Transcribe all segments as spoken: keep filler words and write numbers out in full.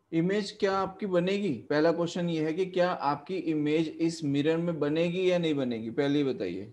Image क्या आपकी बनेगी? पहला क्वेश्चन ये है कि क्या आपकी इमेज इस मिरर में बनेगी या नहीं बनेगी, पहले ही बताइए।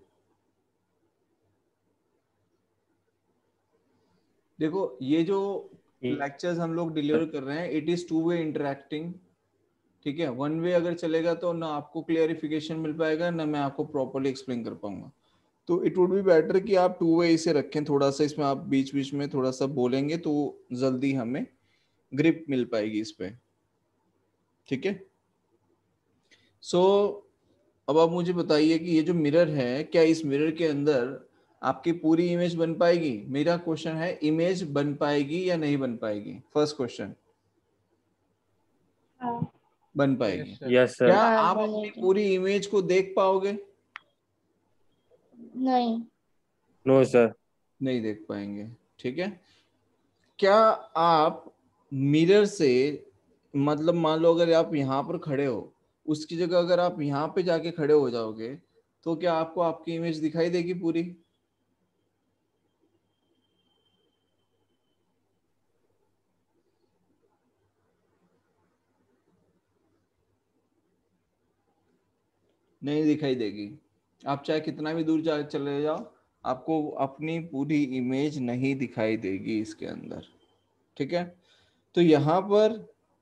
देखो ये जो लेक्चर्स हम लोग डिलीवर कर रहे हैं, it is two way interacting, ठीक है। वन वे अगर चलेगा तो ना आपको क्लियरिफिकेशन मिल पाएगा, ना मैं आपको प्रॉपर्ली एक्सप्लेन कर पाऊंगा। तो इट वुड बी बेटर कि आप टू वे इसे रखें, थोड़ा सा इसमें आप बीच बीच में थोड़ा सा बोलेंगे तो जल्दी हमें ग्रिप मिल पाएगी इस पे, ठीक है। सो so, अब आप मुझे बताइए कि ये जो मिरर है, क्या इस मिरर के अंदर आपकी पूरी इमेज बन पाएगी? मेरा क्वेश्चन है इमेज बन पाएगी या नहीं बन पाएगी, फर्स्ट क्वेश्चन। हाँ। बन पाएगी। Yes sir. क्या हाँ, आप अपनी बनेगी। पूरी इमेज को देख पाओगे? नहीं। No sir. नहीं देख पाएंगे, ठीक है। क्या आप मिरर से, मतलब मान लो अगर आप यहाँ पर खड़े हो, उसकी जगह अगर आप यहाँ पे जाके खड़े हो जाओगे तो क्या आपको आपकी इमेज दिखाई देगी पूरी? नहीं दिखाई देगी। आप चाहे कितना भी दूर जा चले जाओ, आपको अपनी पूरी इमेज नहीं दिखाई देगी इसके अंदर, ठीक है। तो यहाँ पर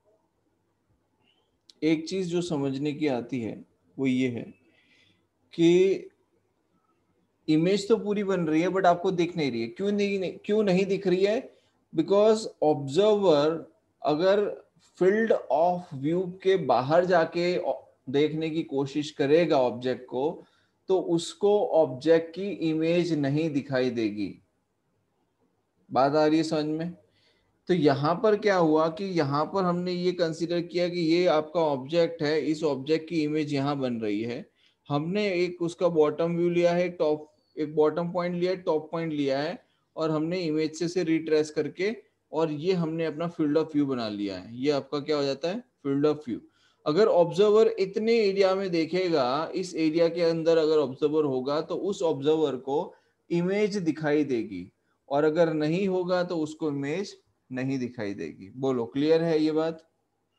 एक चीज जो समझने की आती है वो ये है कि इमेज तो पूरी बन रही है बट आपको दिख नहीं रही है। क्यों नहीं, नहीं क्यों नहीं दिख रही है? बिकॉज ऑब्जर्वर अगर फील्ड ऑफ व्यू के बाहर जाके देखने की कोशिश करेगा ऑब्जेक्ट को, तो उसको ऑब्जेक्ट की इमेज नहीं दिखाई देगी। बात आ रही है समझ में? तो यहाँ पर क्या हुआ कि यहाँ पर हमने ये कंसीडर किया कि ये आपका ऑब्जेक्ट है, इस ऑब्जेक्ट की इमेज यहाँ बन रही है। हमने एक उसका बॉटम व्यू लिया है, टॉप एक बॉटम पॉइंट लिया है, टॉप पॉइंट लिया है, और हमने इमेज से से रिट्रेस करके और ये हमने अपना फील्ड ऑफ व्यू बना लिया है। ये आपका क्या हो जाता है? Field of view. अगर ऑब्जर्वर इतने एरिया में देखेगा, इस एरिया के अंदर अगर ऑब्जर्वर होगा तो उस ऑब्जर्वर को इमेज दिखाई देगी, और अगर नहीं होगा तो उसको इमेज नहीं दिखाई देगी। बोलो क्लियर है ये बात?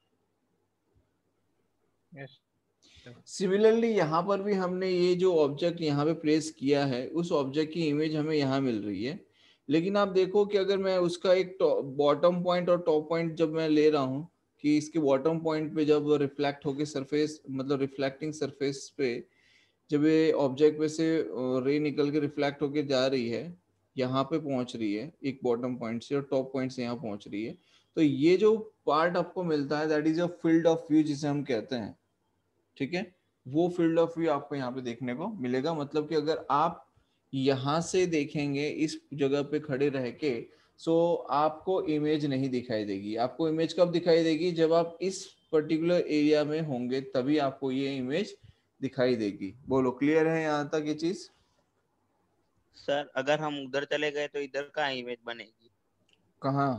यस। सिमिलरली यहाँ पर भी हमने ये जो ऑब्जेक्ट यहाँ पे प्लेस किया है, उस ऑब्जेक्ट की इमेज हमें यहाँ मिल रही है। लेकिन आप देखो कि अगर मैं उसका एक बॉटम पॉइंट और टॉप पॉइंट जब मैं ले रहा हूँ, कि इसके बॉटम पॉइंट पे जब रिफ्लेक्ट होके सरफेस, मतलब रिफ्लेक्टिंग सरफेस पे जब ये ऑब्जेक्ट में से रे निकल के रिफ्लेक्ट होके जा रही है, यहाँ पे पहुंच रही है एक बॉटम पॉइंट से, और टॉप पॉइंट से यहाँ पहुंच रही है, तो ये जो पार्ट आपको मिलता है that is a field of view जिसे हम कहते हैं, ठीक है। वो फील्ड ऑफ व्यू आपको यहाँ पे देखने को मिलेगा। मतलब कि अगर आप यहाँ से देखेंगे इस जगह पे खड़े रह के, सो आपको इमेज नहीं दिखाई देगी। आपको इमेज कब दिखाई देगी? जब आप इस पर्टिकुलर एरिया में होंगे, तभी आपको ये इमेज दिखाई देगी। बोलो क्लियर है यहाँ तक ये चीज? सर अगर हम उधर चले गए तो इधर का इमेज बनेगी? कहाँ?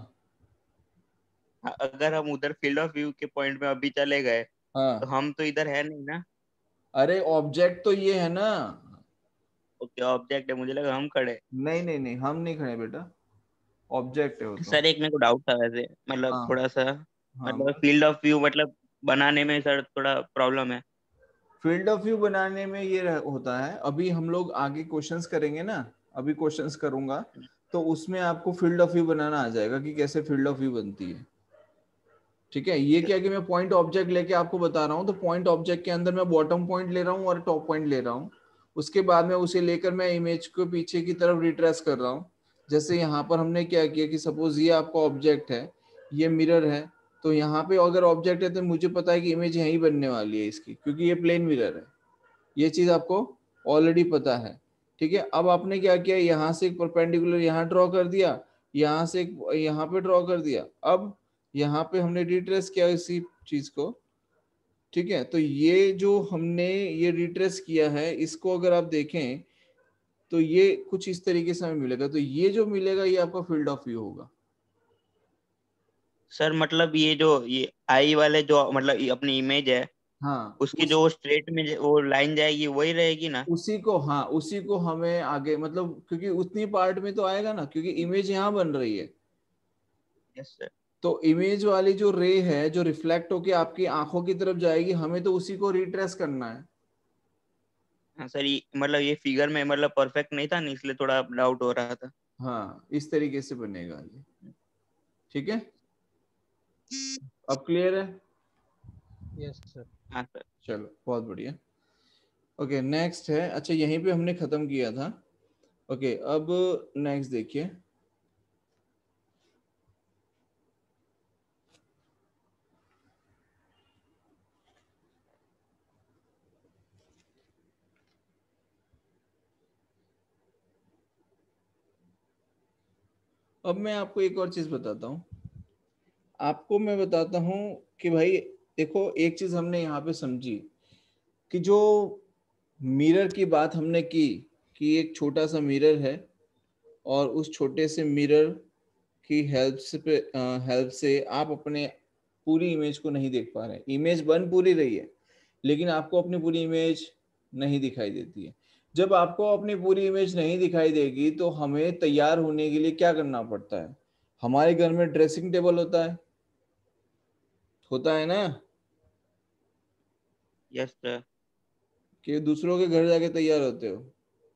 अगर हम उधर फील्ड ऑफ व्यू के पॉइंट में अभी चले गए तो हाँ, हम तो इधर है नहीं ना। अरे ऑब्जेक्ट तो ये है ना। ओके ऑब्जेक्ट है, मुझे लगा हम खड़े। नहीं नहीं नहीं, हम नहीं खड़े बेटा, ऑब्जेक्ट है वो तो। सर एक मेरे को डाउट था वैसे, मतलब हाँ थोड़ा सा, हाँ, मतलब फील्ड ऑफ व्यू मतलब बनाने में सर थोड़ा प्रॉब्लम है। फील्ड ऑफ व्यू बनाने में ये रह- होता है, अभी हम लोग आगे क्वेश्चंस करेंगे ना, अभी क्वेश्चंस करूंगा तो उसमें आपको फील्ड ऑफ व्यू बनाना आ जाएगा कि कैसे फील्ड ऑफ व्यू बनती है, ठीक है। ये क्या कि मैं पॉइंट ऑब्जेक्ट लेके आपको बता रहा हूँ, तो पॉइंट ऑब्जेक्ट के अंदर मैं बॉटम पॉइंट ले रहा हूँ और टॉप पॉइंट ले रहा हूँ। उसके बाद में उसे लेकर मैं इमेज को पीछे की तरफ रिट्रेस कर रहा हूँ। जैसे यहाँ पर हमने क्या किया कि सपोज ये आपका ऑब्जेक्ट है, ये मिरर है, तो यहाँ पे अगर ऑब्जेक्ट है तो मुझे पता है कि इमेज यहीं बनने वाली है इसकी, क्योंकि ये प्लेन मिरर है। ये चीज आपको ऑलरेडी पता है, ठीक है। अब आपने क्या किया, यहाँ से एक परपेंडिकुलर यहाँ ड्रॉ कर दिया, यहाँ से एक यहाँ पे ड्रॉ कर दिया। अब यहाँ पे हमने रिट्रेस किया इसी चीज को, ठीक है। तो ये जो हमने ये रिट्रेस किया है, इसको अगर आप देखें तो ये कुछ इस तरीके से हमें मिलेगा। तो ये जो मिलेगा ये आपका फील्ड ऑफ व्यू होगा। सर मतलब ये जो ये आई वाले जो मतलब ये अपनी इमेज है, हाँ, उसकी उस जो स्ट्रेट में जो- वो लाइन जाएगी वही रहेगी ना? उसी को, हाँ उसी को हमें आगे, मतलब क्योंकि उतनी पार्ट में तो आएगा ना, क्योंकि इमेज यहाँ बन रही है। Yes sir. तो इमेज वाली जो रे है जो रिफ्लेक्ट होके आपकी आंखों की तरफ जाएगी, हमें तो उसी को रिट्रेस करना है। हाँ सर, ये मतलब ये फिगर में मतलब परफेक्ट नहीं था ना, इसलिए थोड़ा डाउट हो रहा था। हाँ, इस तरीके से बनेगा ये। ठीक है, अब क्लियर है? Yes sir. हाँ सर। चलो बहुत बढ़िया। ओके नेक्स्ट है, अच्छा यहीं पे हमने खत्म किया था। ओके अब नेक्स्ट देखिए। अब मैं आपको एक और चीज बताता हूँ। आपको मैं बताता हूँ कि भाई देखो, एक चीज हमने यहाँ पे समझी कि जो मिरर की बात हमने की कि एक छोटा सा मिरर है और उस छोटे से मिरर की हेल्प से पे हेल्प से आप अपने पूरी इमेज को नहीं देख पा रहे। इमेज बन पूरी रही है लेकिन आपको अपनी पूरी इमेज नहीं दिखाई देती है। जब आपको अपनी पूरी इमेज नहीं दिखाई देगी तो हमें तैयार होने के लिए क्या करना पड़ता है? हमारे घर में ड्रेसिंग टेबल होता है, होता है ना, यस सर। कि दूसरों के घर जाके तैयार होते हो।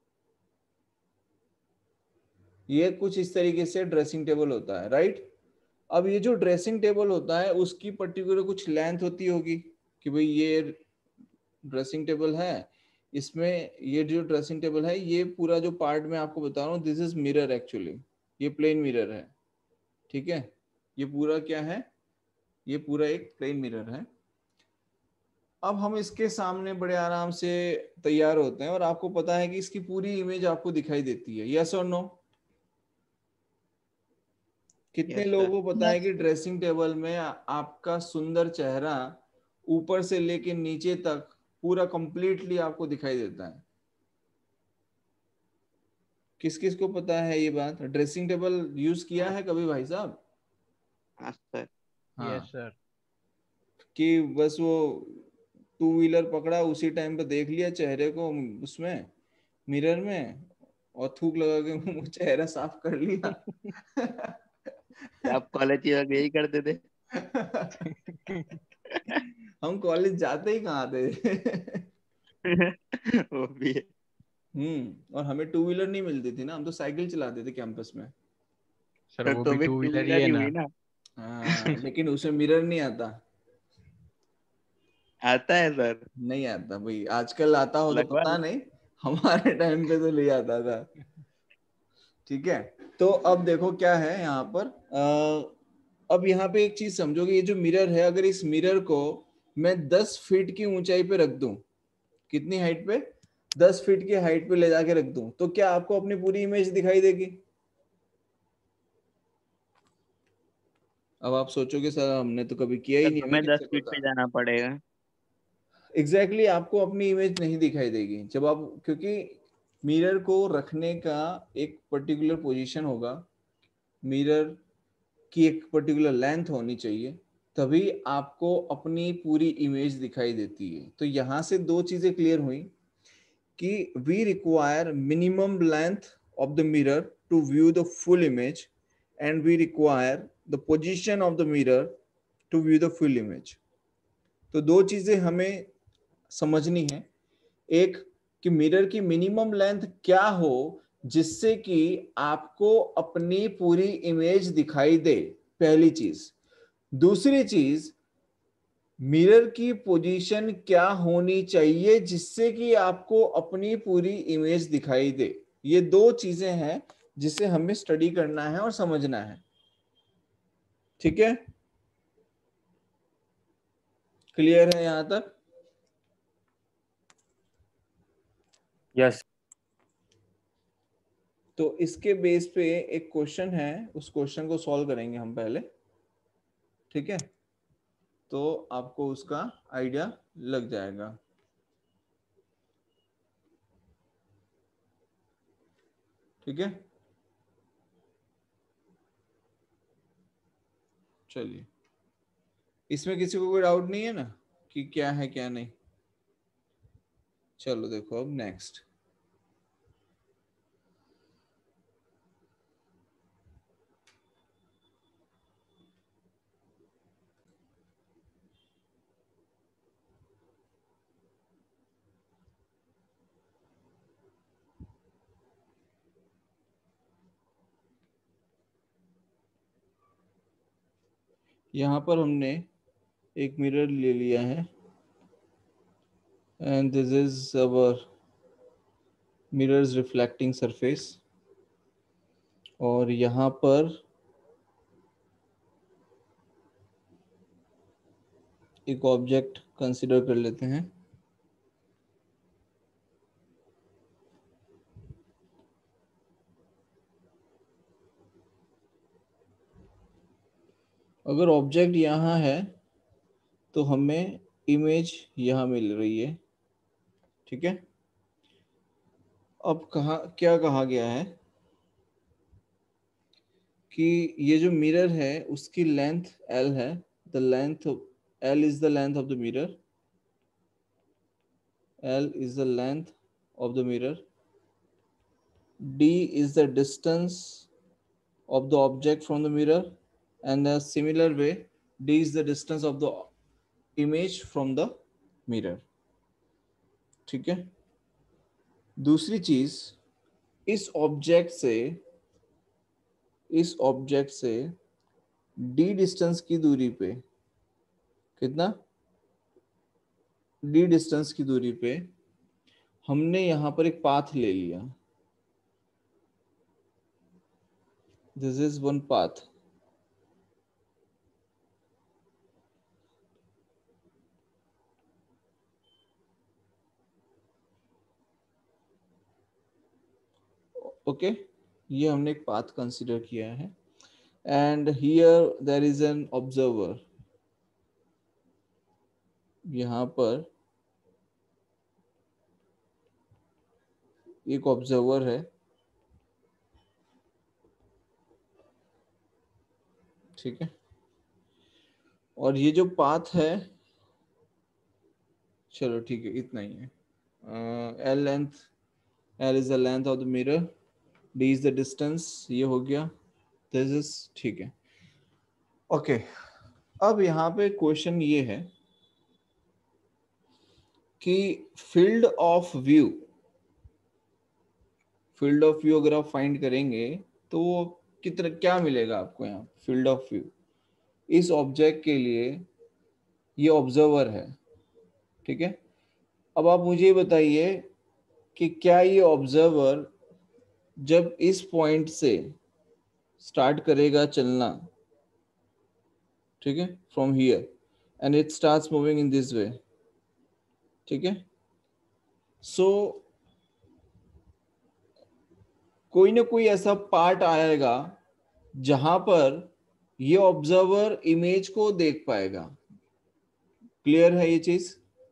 ये कुछ इस तरीके से ड्रेसिंग टेबल होता है, राइट? अब ये जो ड्रेसिंग टेबल होता है उसकी पर्टिकुलर कुछ लेंथ होती होगी कि भाई ये ड्रेसिंग टेबल है, इसमें ये जो ड्रेसिंग टेबल है ये पूरा जो पार्ट मैं आपको बता रहा हूँ दिस इज मिरर एक्चुअली, ये प्लेन मिरर है। ठीक है, ये पूरा क्या है? ये पूरा एक प्लेन मिरर है। अब हम इसके सामने बड़े आराम से तैयार होते हैं और आपको पता है कि इसकी पूरी इमेज आपको दिखाई देती है, यस और नो? कितने यस लोगों सर। को पता है कि ड्रेसिंग टेबल में आ- आपका सुंदर चेहरा ऊपर से लेके नीचे तक पूरा कंप्लीटली आपको दिखाई देता है? किस किस को पता है ये बात? ड्रेसिंग टेबल यूज किया है कभी भाई साहब? हाँ सर। यस हाँ, सर। कि बस वो टू व्हीलर पकड़ा उसी टाइम पे देख लिया चेहरे को उसमें मिरर में और थूक लगा के वो चेहरा साफ कर लिया। आप कॉलेज की वक्त यही करते थे? हम कॉलेज जाते ही कहाँ थे। वो भी है। हम्म, और हमें टू व्हीलर नहीं मिलती थी ना, हम तो साइकिल चलाते थे कैंपस में। सर सर वो तो भी भी टू टू व्हीलर ही व्हीलर है ही ना। हुई ना। हाँ लेकिन उसमें मिरर नहीं आता। आता है सर। नहीं आता भाई, आजकल आता हो तो लगवा पता लो। नहीं, हमारे टाइम पे तो ले आता था। ठीक है, तो अब देखो क्या है यहाँ पर। अ, अब यहाँ पे एक चीज समझोगे, ये जो मिरर है अगर इस मिरर को मैं दस फीट की ऊंचाई पे रख दूं, कितनी हाइट पे? दस फीट की हाइट पे ले जाके रख दूं तो क्या आपको अपनी पूरी इमेज दिखाई देगी? अब आप सोचोगे सर हमने तो कभी किया ही सर नहीं, हमें हमें दस कैसे फीट पे पता? जाना पड़ेगा। एग्जैक्टली exactly, आपको अपनी इमेज नहीं दिखाई देगी जब आप, क्योंकि मिरर को रखने का एक पर्टिकुलर पोजीशन होगा, मिरर की एक पर्टिकुलर लेंथ होनी चाहिए, तभी आपको अपनी पूरी इमेज दिखाई देती है। तो यहाँ से दो चीजें क्लियर हुई कि we require minimum length of the mirror to view the full image and we require the position of the mirror to view the full image. तो दो चीजें हमें समझनी है। एक, कि मिरर की मिनिमम लेंथ क्या हो जिससे कि आपको अपनी पूरी इमेज दिखाई दे, पहली चीज। दूसरी चीज, मिरर की पोजीशन क्या होनी चाहिए जिससे कि आपको अपनी पूरी इमेज दिखाई दे। ये दो चीजें हैं जिसे हमें स्टडी करना है और समझना है। ठीक है, क्लियर है यहां तक? यस। तो इसके बेस पे एक क्वेश्चन है, उस क्वेश्चन को सॉल्व करेंगे हम पहले। ठीक है, तो आपको उसका आइडिया लग जाएगा। ठीक है, चलिए, इसमें किसी को कोई डाउट नहीं है ना कि क्या है क्या नहीं? चलो देखो अब नेक्स्ट। यहाँ पर हमने एक मिरर ले लिया है and this is our mirrors reflecting surface, और यहाँ पर एक ऑब्जेक्ट कंसीडर कर लेते हैं। अगर ऑब्जेक्ट यहाँ है तो हमें इमेज यहाँ मिल रही है, ठीक है। अब कहा क्या कहा गया है कि ये जो मिरर है उसकी लेंथ L है, the length L is the length of the mirror, L is the length of the mirror, D is the distance of the object from the mirror, and a similar way D is the distance of the image from the mirror, ठीक है। दूसरी चीज, इस object से इस object से D distance की दूरी पे, कितना D डिस्टेंस की दूरी पे हमने यहां पर एक पाथ ले लिया, this is one path. Okay okay? ये हमने एक पाथ कंसीडर किया है and here there is an observer, यहाँ पर एक ऑब्जर्वर है, ठीक है। और ये जो पाथ है, चलो ठीक है इतना ही है, L length, L is the length of the mirror, D is the distance, ये हो गया, दिस इज, ठीक है। Okay okay. अब यहाँ पे क्वेश्चन ये है कि field of view, field of view अगर आप फाइंड करेंगे तो वो कितना क्या मिलेगा आपको यहाँ फील्ड ऑफ व्यू। इस ऑब्जेक्ट के लिए ये ऑब्जर्वर है, ठीक है। अब आप मुझे बताइए कि क्या ये ऑब्जर्वर जब इस पॉइंट से स्टार्ट करेगा चलना, ठीक है, from here and it starts moving in this way, ठीक है। सो कोई ना कोई ऐसा पार्ट आएगा जहां पर ये ऑब्जर्वर इमेज को देख पाएगा। क्लियर है ये चीज?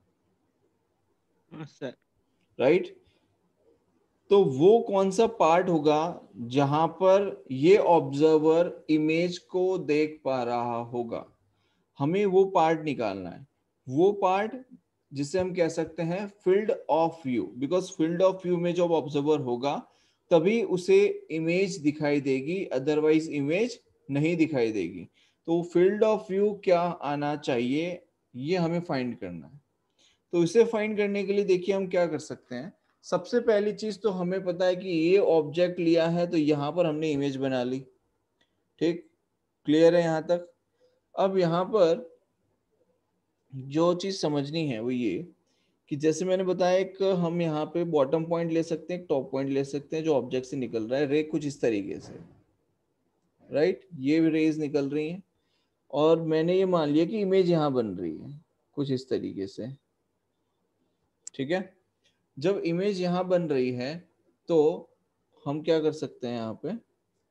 Sir right. तो वो कौन सा पार्ट होगा जहां पर ये ऑब्जर्वर इमेज को देख पा रहा होगा, हमें वो पार्ट निकालना है। वो पार्ट जिसे हम कह सकते हैं field of view, because field of view में जब ऑब्जर्वर होगा तभी उसे इमेज दिखाई देगी, अदरवाइज इमेज नहीं दिखाई देगी। तो फील्ड ऑफ व्यू क्या आना चाहिए ये हमें फाइंड करना है। तो इसे फाइंड करने के लिए देखिए हम क्या कर सकते हैं। सबसे पहली चीज तो हमें पता है कि ये ऑब्जेक्ट लिया है तो यहाँ पर हमने इमेज बना ली, ठीक, क्लियर है यहाँ तक। अब यहाँ पर जो चीज समझनी है वो ये कि जैसे मैंने बताया, एक हम यहाँ पे बॉटम पॉइंट ले सकते हैं, टॉप पॉइंट ले सकते हैं जो ऑब्जेक्ट से निकल रहा है, रे कुछ इस तरीके से, राइट, ये रेज निकल रही हैं और मैंने ये मान लिया कि इमेज यहाँ बन रही है कुछ इस तरीके से, ठीक है। जब इमेज यहाँ बन रही है तो हम क्या कर सकते हैं यहाँ पे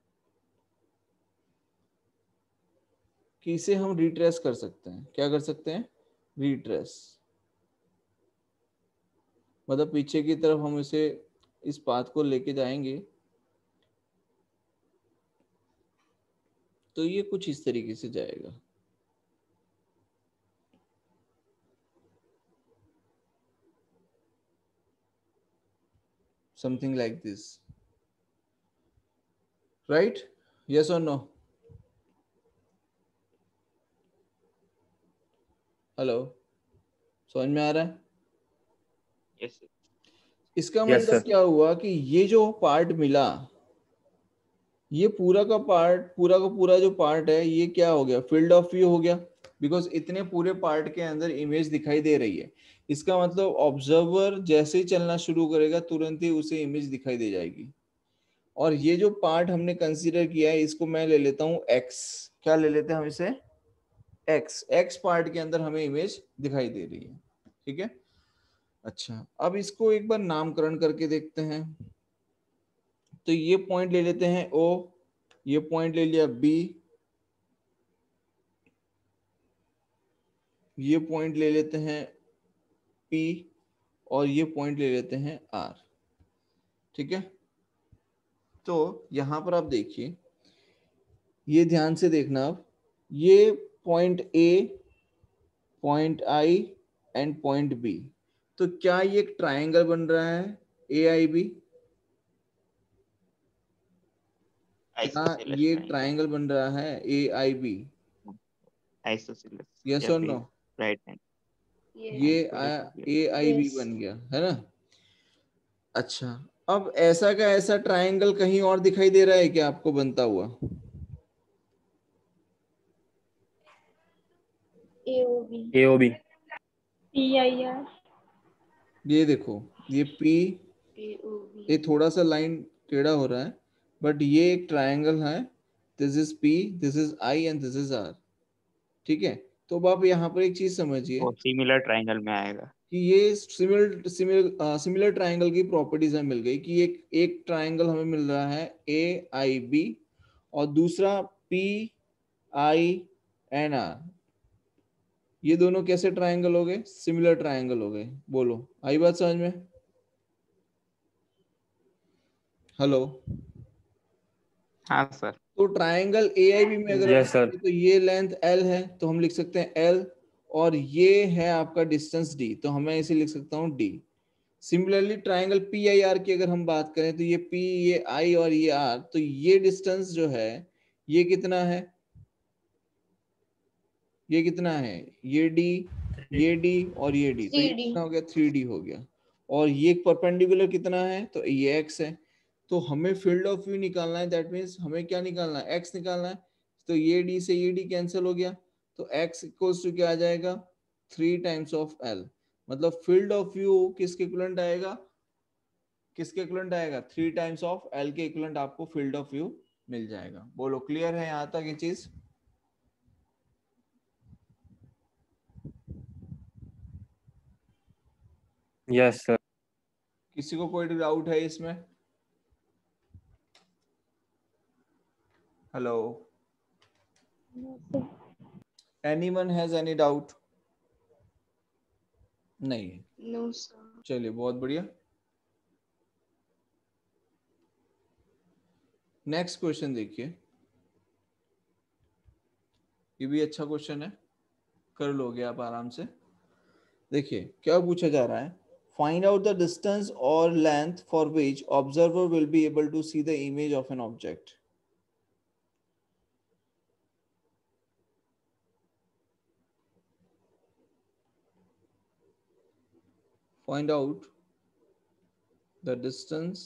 कि इसे हम रिट्रेस कर सकते हैं। क्या कर सकते हैं? रिट्रेस, मतलब पीछे की तरफ हम इसे इस पाथ को लेके जाएंगे तो ये कुछ इस तरीके से जाएगा, something like this, right? Yes or no? Hello, समझ में आ रहा है? यस इसका Yes, मतलब sir. क्या हुआ कि ये जो पार्ट मिला ये पूरा का पार्ट, पूरा का पूरा जो पार्ट है ये क्या हो गया, फील्ड ऑफ व्यू हो गया, बिकॉज इतने पूरे पार्ट के अंदर इमेज दिखाई दे रही है। इसका मतलब ऑब्जर्वर जैसे ही चलना शुरू करेगा तुरंत ही उसे इमेज दिखाई दे जाएगी। और ये जो पार्ट हमने कंसीडर किया है इसको मैं ले लेता हूँ एक्स। क्या ले लेते हैं हम इसे, एक्स। एक्स पार्ट के अंदर हमें इमेज दिखाई दे रही है, ठीक है। अच्छा, अब इसको एक बार नामकरण करके देखते हैं। तो ये पॉइंट ले लेते हैं ओ, ये पॉइंट ले लिया बी, ये पॉइंट ले लेते हैं पी, और ये पॉइंट ले लेते हैं आर, ठीक है। तो यहां पर आप देखिए, ये ध्यान से देखना, अब ये point A, point I and point B, तो क्या ये एक ट्राइंगल बन रहा है ए आई बी? क्या Isosceles ये एक triangle. ट्राइंगल बन रहा है A I B? Isosceles yes या और नो? फिर राइट हैंड ये आइसोलेटेड या ए आई बी बन गया है ना। अच्छा, अब ऐसा का ऐसा ट्राइंगल कहीं और दिखाई दे रहा है क्या आपको बनता हुआ? AOB A O B. PIR ये देखो, ये पी, एओबी ये थोड़ा सा लाइन टेढ़ा हो रहा है, बट ये एक ट्राइंगल है। This is P, this is I and this is R, ठीक है। तो अब आप यहाँ पर एक चीज समझिए वो सिमिलर ट्राइंगल में आएगा। कि ये सिमिलर सिमिलर सिमिलर ट्राइंगल की प्रॉपर्टीज हमें मिल गई कि एक एक ट्राइंगल हमें मिल रहा है ए आई बी, और दूसरा पी आई एन आर। ये दोनों कैसे ट्राइंगल हो गए, सिमिलर ट्राइंगल हो गए। बोलो, आई बात समझ में? हेलो। हाँ सर। तो ट्राइंगल ए आई बी में अगर हम यस सर। देखें तो ये लेंथ एल है, तो हम लिख सकते हैं एल, और ये है आपका डिस्टेंस डी, तो हमें इसे लिख सकता हूँ D. Similarly triangle P I R की अगर हम बात करें तो ये पी, ये आई और ये आर, तो ये डिस्टेंस जो है ये कितना है, ये कितना है, ये डी, ये डी और ये डी, तो ये थ्री डी कितना हो गया, थ्री डी हो गया। और ये परपेंडिकुलर कितना है, तो ये एक्स है। तो हमें फील्ड ऑफ व्यू निकालना है, दैट मीन्स हमें क्या निकालना है, एक्स निकालना है। तो ये डी से ये डी कैंसिल हो गया, तो एक्स इक्वल्स टू क्या आ जाएगा, थ्री टाइम्स ऑफ एल। मतलब फील्ड ऑफ व्यू किसके इक्विवेलेंट आएगा, किसके इक्विवेलेंट आएगा, थ्री टाइम्स ऑफ एल के इक्विवेलेंट आपको फील्ड ऑफ व्यू मिल जाएगा। बोलो, क्लियर है यहां तक ये चीज? Yes sir. किसी को कोई डाउट है इसमें? Hello, anyone has any doubt? नहीं, नो सर चलिए बहुत बढ़िया। नेक्स्ट क्वेश्चन देखिए, ये भी अच्छा क्वेश्चन है, कर लोगे आप आराम से। देखिए क्या पूछा जा रहा है, फाइंड आउट द डिस्टेंस और length for which observer will be able to see the image of an object. Find out the distance,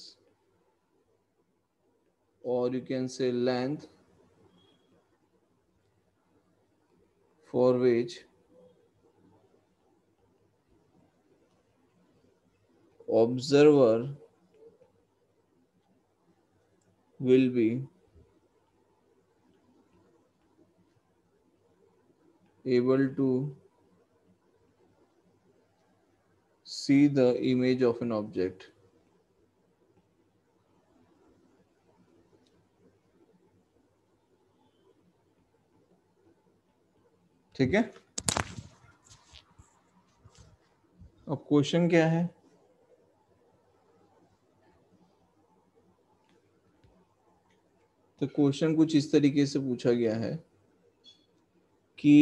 or you can say length, for which observer will be able to see the image of an object. ठीक है। अब question क्या है, तो question कुछ इस तरीके से पूछा गया है कि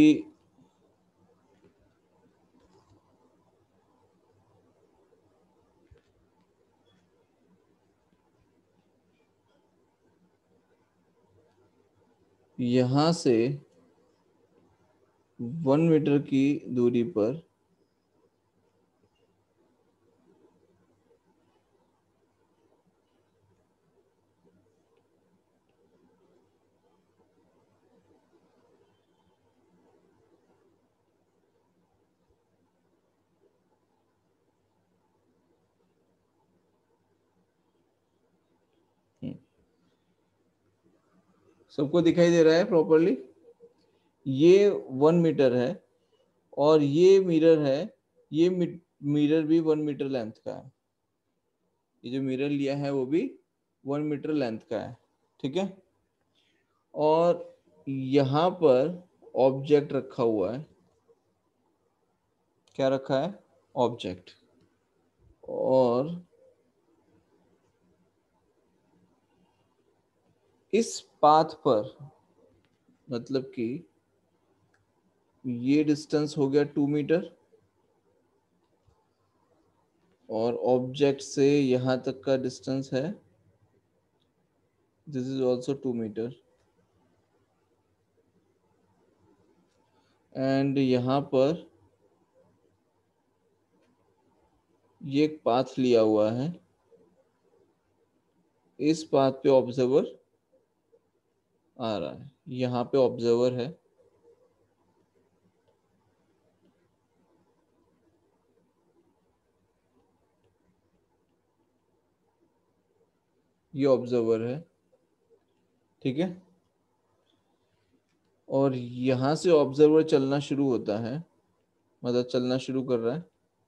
यहां से वन मीटर की दूरी पर सबको दिखाई दे रहा है प्रॉपरली? ये वन मीटर है और ये मिरर है, ये मिरर भी वन मीटर लेंथ का है। ये जो मिरर लिया है वो भी वन मीटर लेंथ का है, ठीक है। और यहाँ पर ऑब्जेक्ट रखा हुआ है। क्या रखा है? ऑब्जेक्ट। और इस पाथ पर, मतलब कि ये डिस्टेंस हो गया टू मीटर और ऑब्जेक्ट से यहां तक का डिस्टेंस है, this is also two metre. And यहाँ पर ये एक पाथ लिया हुआ है, इस पाथ पे ऑब्जर्वर आ रहा है, यहाँ पे ऑब्जर्वर है, ये ऑब्जर्वर है, ठीक है। और यहां से ऑब्जर्वर चलना शुरू होता है, मतलब चलना शुरू कर रहा है।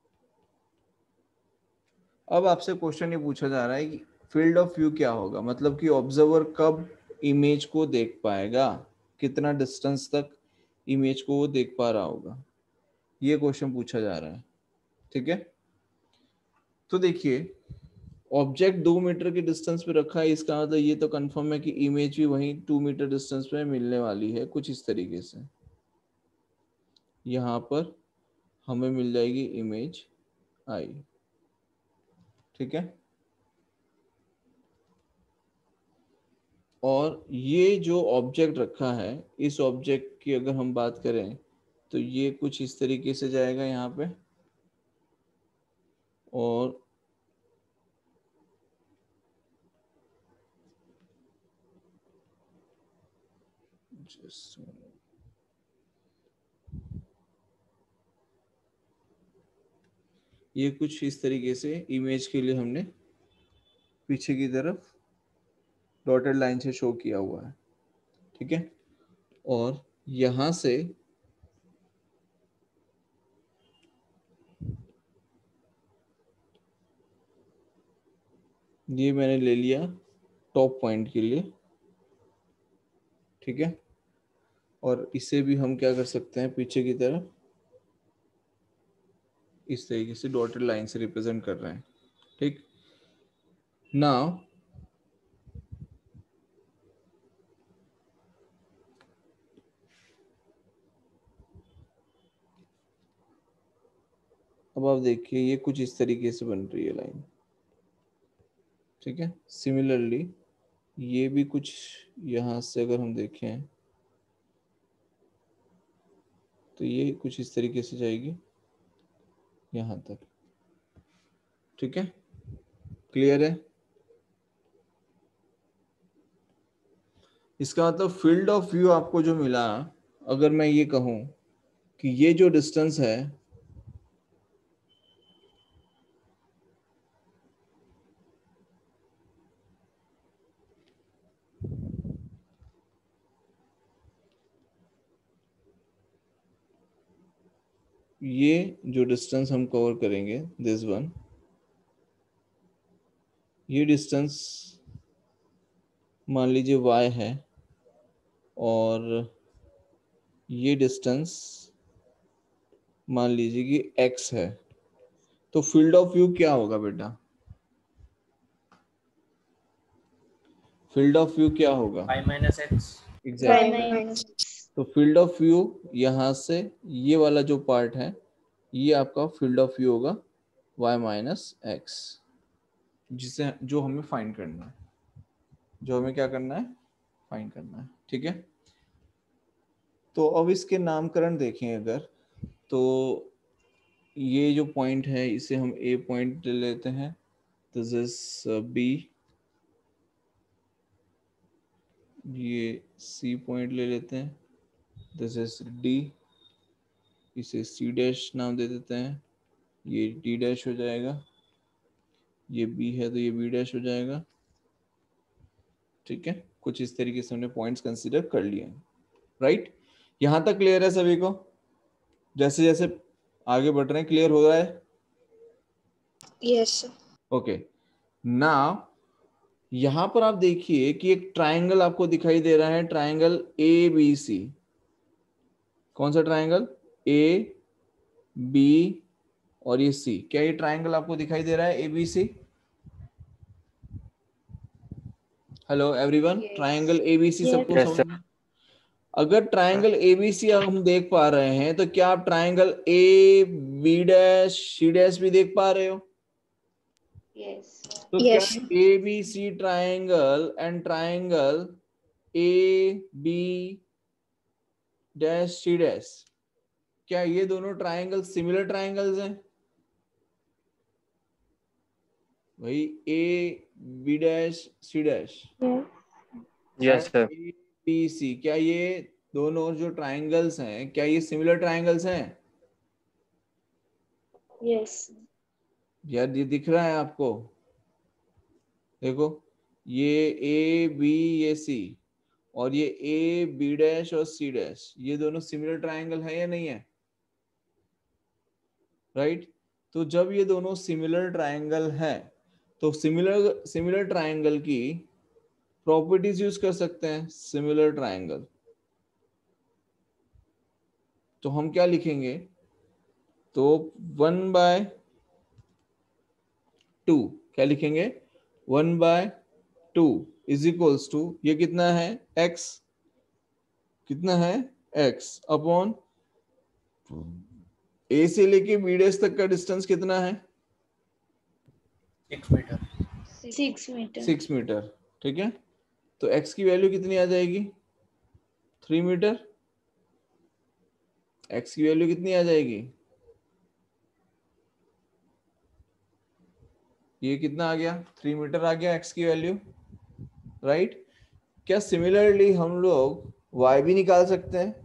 अब आपसे क्वेश्चन ये पूछा जा रहा है कि फील्ड ऑफ व्यू क्या होगा, मतलब कि ऑब्जर्वर कब इमेज को देख पाएगा, कितना डिस्टेंस तक इमेज को वो देख पा रहा होगा, ये क्वेश्चन पूछा जा रहा है, ठीक है। तो देखिए, ऑब्जेक्ट दो मीटर के डिस्टेंस पे रखा है, इसका मतलब ये तो कंफर्म है कि इमेज भी वहीं टू मीटर डिस्टेंस पे मिलने वाली है, कुछ इस तरीके से। यहाँ पर हमें मिल जाएगी इमेज आई, ठीक है। और ये जो ऑब्जेक्ट रखा है, इस ऑब्जेक्ट की अगर हम बात करें तो ये कुछ इस तरीके से जाएगा यहाँ पे, और just ये कुछ इस तरीके से इमेज के लिए हमने पीछे की तरफ डॉटेड लाइन से शो किया हुआ है, ठीक है। और यहां से ये मैंने ले लिया टॉप पॉइंट के लिए, ठीक है। और इसे भी हम क्या कर सकते हैं, पीछे की तरफ इस तरीके से डॉटेड लाइन से रिप्रेजेंट कर रहे हैं, ठीक। नाउ अब आप देखिए, ये कुछ इस तरीके से बन रही है लाइन, ठीक है। सिमिलरली ये भी कुछ यहां से अगर हम देखें तो ये कुछ इस तरीके से जाएगी यहां तक, ठीक है। क्लियर है? इसका मतलब फील्ड ऑफ व्यू आपको जो मिला, अगर मैं ये कहूं कि ये जो डिस्टेंस है ये जो डिस्टेंस हम कवर करेंगे, दिस वन, ये डिस्टेंस मान लीजिए y है और ये डिस्टेंस मान लीजिए कि x है, तो फील्ड ऑफ व्यू क्या होगा बेटा? फील्ड ऑफ व्यू क्या होगा? y minus x. एग्जैक्टली। तो फील्ड ऑफ व्यू यहाँ से ये वाला जो पार्ट है, ये आपका फील्ड ऑफ व्यू होगा y माइनस एक्स, जिसे जो हमें फाइंड करना है, जो हमें क्या करना है, फाइंड करना है, ठीक है। तो अब इसके नामकरण देखें अगर, तो ये जो पॉइंट है इसे हम ए पॉइंट ले लेते हैं, दिस इज बी, ये सी पॉइंट ले लेते हैं, दिस इज डी, इसे सी डैश नाम दे देते हैं, ये डी डैश हो जाएगा, ये बी है तो ये बी डैश हो जाएगा, ठीक है। कुछ इस तरीके से हमने पॉइंट्स कंसीडर कर लिए हैं, राइट? यहां तक क्लियर है सभी को? जैसे जैसे आगे बढ़ रहे हैं क्लियर हो रहा है? यस ओके, नाउ यहां पर आप देखिए कि एक ट्राइंगल आपको दिखाई दे रहा है, ट्राइंगल ए बी सी। कौन सा ट्राइंगल? ए बी और ये सी। क्या ये ट्राइंगल आपको दिखाई दे रहा है A B C? Hello everyone, Yes. Triangle A B C Yes. सबको Yes, समझ में? अगर ट्राइंगल ए बी सी हम देख पा रहे हैं तो क्या आप triangle A B dash C dash भी देख पा रहे हो? यस तो Yes. क्या A B C triangle and triangle A B dash C dash, क्या ये दोनों ट्राइंगल सिमिलर ट्राइंगल्स हैं? भाई A B dash C dash, yes sir, A B C, क्या ये दोनों जो ट्राइंगल्स हैं क्या ये सिमिलर ट्राइंगल्स हैं? यस यार ये दिख रहा है आपको? देखो, ये ए बी ये सी और ये ए बी डैश और सी डैश, ये दोनों सिमिलर ट्राइंगल है या नहीं है? राइट? तो जब ये दोनों सिमिलर ट्राइंगल हैं तो सिमिलर सिमिलर ट्राइंगल की प्रॉपर्टीज यूज कर सकते हैं। सिमिलर ट्राइंगल, तो हम क्या लिखेंगे? तो वन बाय टू, क्या लिखेंगे? One by two is equals to, ये कितना है? एक्स, कितना है? एक्स अपॉन ए से लेके बी डैश तक का डिस्टेंस कितना है? Six metre. Six metre six metre, ठीक है। तो एक्स की वैल्यू कितनी आ जाएगी? Three metre. एक्स की वैल्यू कितनी आ जाएगी? ये कितना आ गया? थ्री मीटर आ गया एक्स की वैल्यू, राइट? क्या सिमिलरली हम लोग y भी निकाल सकते हैं?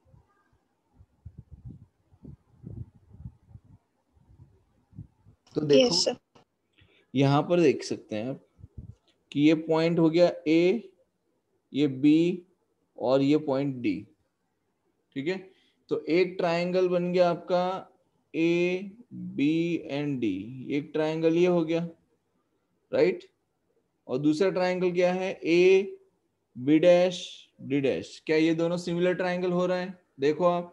तो देखो यस यहां पर देख सकते हैं आप कि ये पॉइंट हो गया A, ये B और ये पॉइंट D, ठीक है। तो एक ट्राइंगल बन गया आपका A, B एंड D, एक ट्राइंगल ये हो गया, राइट? और दूसरा ट्राइंगल क्या है? A, B dash D dash. क्या ये दोनों सिमिलर ट्राइंगल हो रहे हैं? देखो आप,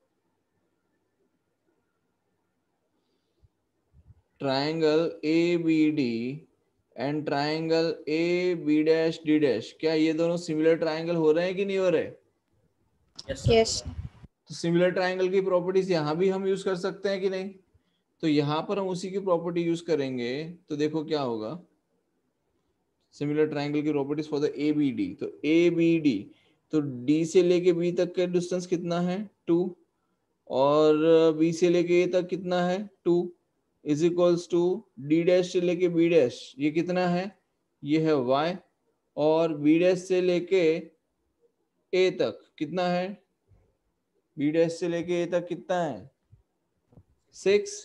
triangle A B D and triangle A B dash D dash, क्या ये दोनों सिमिलर ट्राइंगल हो रहे हैं कि नहीं हो रहे? यस तो सिमिलर ट्राइंगल की प्रॉपर्टीज यहाँ भी हम यूज कर सकते हैं कि नहीं? तो यहाँ पर हम उसी की प्रॉपर्टी यूज करेंगे। तो देखो क्या होगा, सिमिलर ट्राइंगल की properties for the A B D. तो ए बी डी, तो डी से लेके बी तक का डिस्टेंस कितना है? टू, और बी से लेके ए तक कितना है? Two, is equals to D dash से लेके बी डैश, ये कितना है? ये है y, और बी डैश से लेके ए तक कितना है? बी डैश से लेके ए तक कितना है? सिक्स।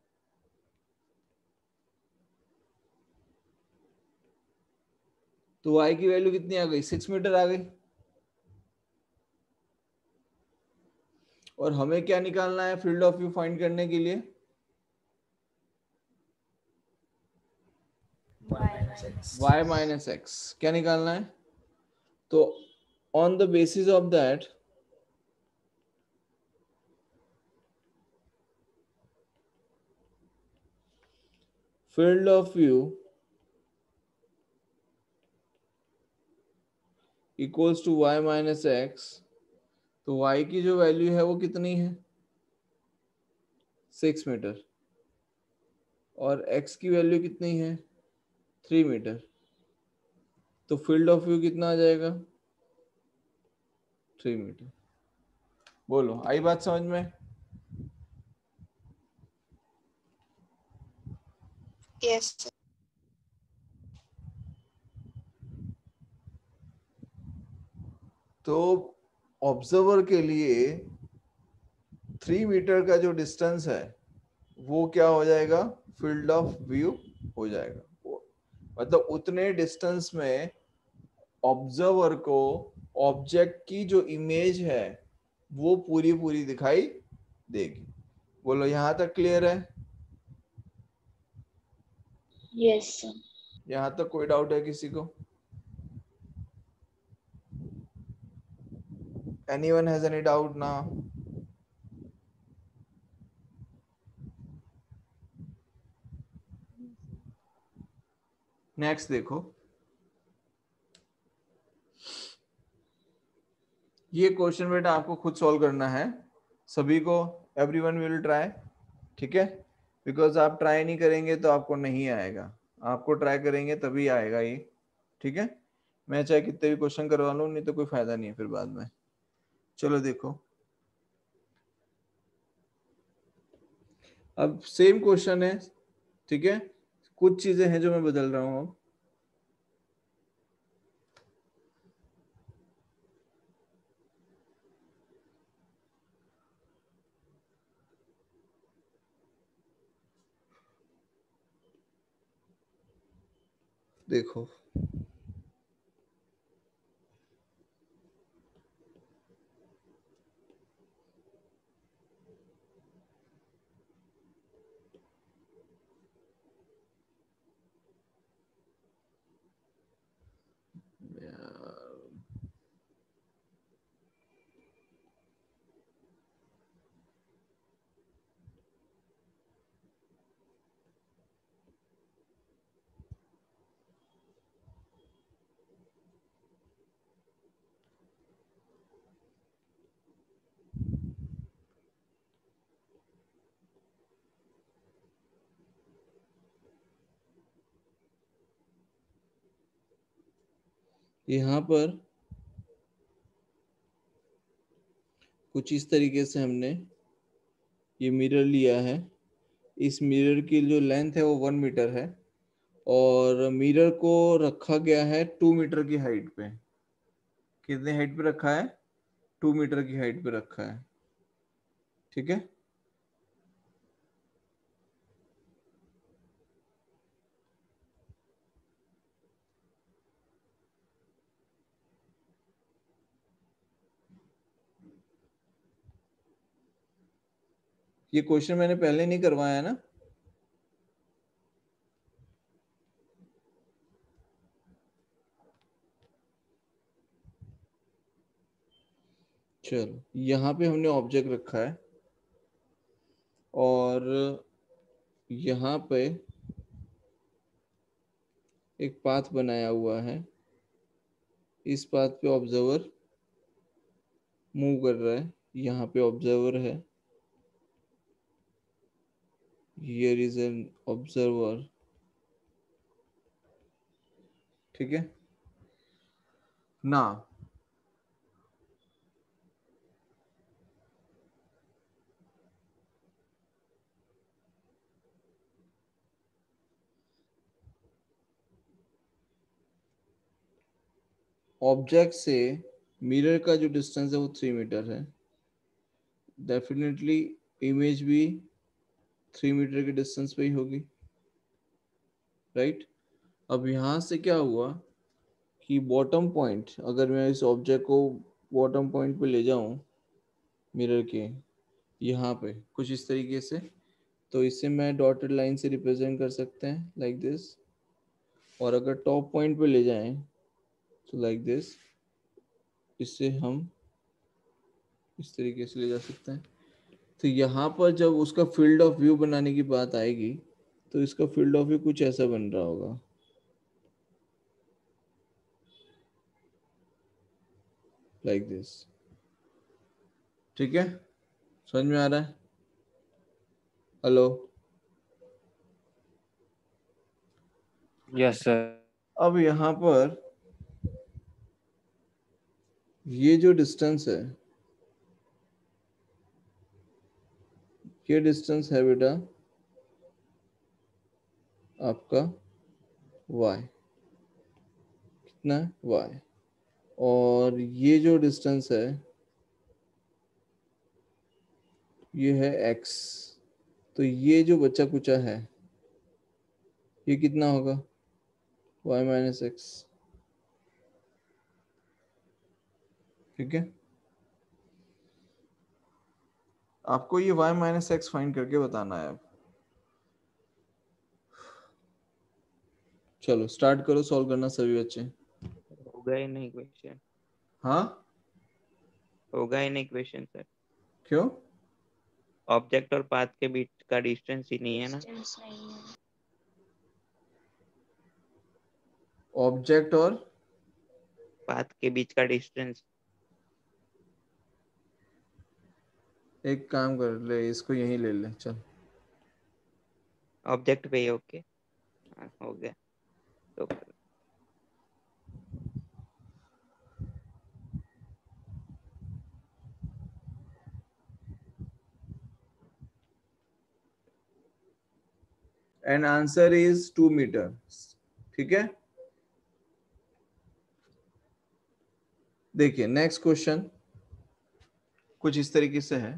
तो y की वैल्यू कितनी आ गई? सिक्स मीटर आ गई। और हमें क्या निकालना है फील्ड ऑफ व्यू फाइंड करने के लिए? y माइनस एक्स, क्या निकालना है? तो on the basis of that field of view equals to y minus X, तो y की जो वैल्यू है वो कितनी है? सिक्स मीटर, और x की वैल्यू कितनी है? Three metre. तो फील्ड ऑफ व्यू कितना आ जाएगा? Three metre. बोलो, आई बात समझ में? यस तो ऑब्जर्वर के लिए थ्री मीटर का जो डिस्टेंस है वो क्या हो जाएगा? फील्ड ऑफ व्यू हो जाएगा। मतलब उतने डिस्टेंस में ऑब्जर्वर को ऑब्जेक्ट की जो इमेज है वो पूरी पूरी दिखाई देगी। बोलो यहां तक क्लियर है? Yes, sir. यहां तक कोई डाउट है किसी को? Anyone has any doubt now? Next देखो, ये क्वेश्चन बेटा आपको खुद सॉल्व करना है सभी को, एवरीवन विल ट्राई, ठीक है? बिकॉज आप ट्राई नहीं करेंगे तो आपको नहीं आएगा, आपको ट्राई करेंगे तभी आएगा ये, ठीक है? मैं चाहे कितने भी क्वेश्चन करवा लूं, नहीं तो कोई फायदा नहीं है फिर बाद में। चलो देखो, अब सेम क्वेश्चन है, ठीक है? कुछ चीजें हैं जो मैं बदल रहा हूं अब। देखो यहाँ पर कुछ इस तरीके से हमने ये मिरर लिया है, इस मिरर की जो लेंथ है वो वन मीटर है और मिरर को रखा गया है टू मीटर की हाइट पे। कितने हाइट पे रखा है? टू मीटर की हाइट पे रखा है, ठीक है? ये क्वेश्चन मैंने पहले नहीं करवाया ना? चलो, यहाँ पे हमने ऑब्जेक्ट रखा है और यहाँ पे एक पाथ बनाया हुआ है, इस पाथ पे ऑब्जर्वर मूव कर रहा है, यहाँ पे ऑब्जर्वर है, हियर इज एन ऑब्जर्वर, ठीक है ना? ऑब्जेक्ट से मिरर का जो डिस्टेंस है वो थ्री मीटर है, डेफिनेटली इमेज भी थ्री मीटर के डिस्टेंस पे ही होगी, राइट? अब यहाँ से क्या हुआ कि बॉटम पॉइंट, अगर मैं इस ऑब्जेक्ट को बॉटम पॉइंट पे ले जाऊं मिरर के यहाँ पे कुछ इस तरीके से, तो इसे मैं डॉटेड लाइन से रिप्रेजेंट कर सकते हैं लाइक दिस, और अगर टॉप पॉइंट पे ले जाएं तो लाइक दिस, इससे हम इस तरीके से ले जा सकते हैं। तो यहाँ पर जब उसका फील्ड ऑफ व्यू बनाने की बात आएगी तो इसका फील्ड ऑफ व्यू कुछ ऐसा बन रहा होगा, लाइक दिस, ठीक है? समझ में आ रहा है? हेलो? Yes sir. अब यहाँ पर ये जो डिस्टेंस है, ये डिस्टेंस है बेटा आपका y, कितना है? y, और ये जो डिस्टेंस है ये है x, तो ये जो बचा कुचा है ये कितना होगा? y माइनस एक्स, ठीक है, आपको ये y माइनस एक्स फाइंड करके बताना है। चलो स्टार्ट करो सॉल्व करना सभी बच्चे। होगा ही नहीं क्वेश्चन, हाँ होगा ही नहीं क्वेश्चन सर। क्यों? ऑब्जेक्ट और पाथ के बीच का डिस्टेंस ही नहीं है ना। Distance नहीं है। ऑब्जेक्ट और पाथ के बीच का डिस्टेंस। एक काम कर ले, इसको यहीं ले ले चल। ऑब्जेक्ट पे ही ओके, हाँ, हो गया तो फिर and answer is two metre. ठीक है, देखिए नेक्स्ट क्वेश्चन कुछ इस तरीके से है।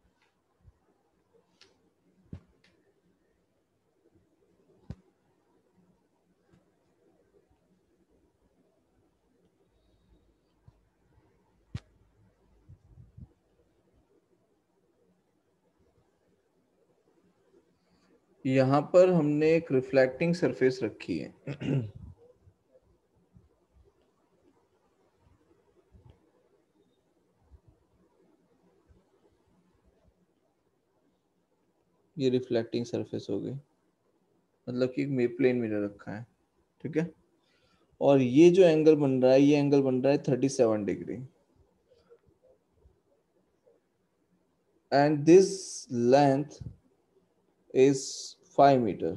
यहां पर हमने एक रिफ्लेक्टिंग सरफेस रखी है। ये रिफ्लेक्टिंग सरफेस हो गई, मतलब कि एक प्लेन मिरर रखा है। ठीक है, और ये जो एंगल बन रहा है, ये एंगल बन रहा है thirty seven degree, and this length is five metre.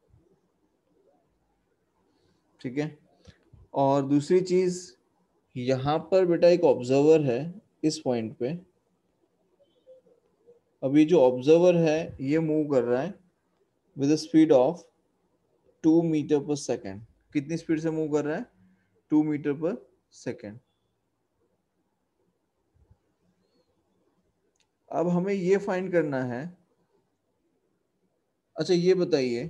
ठीक है, और दूसरी चीज यहां पर बेटा एक ऑब्जर्वर है इस पॉइंट पे। अभी जो ऑब्जर्वर है ये मूव कर रहा है with speed of two metre per second. कितनी स्पीड से मूव कर रहा है? Two metre per second. अब हमें ये फाइंड करना है, अच्छा ये बताइए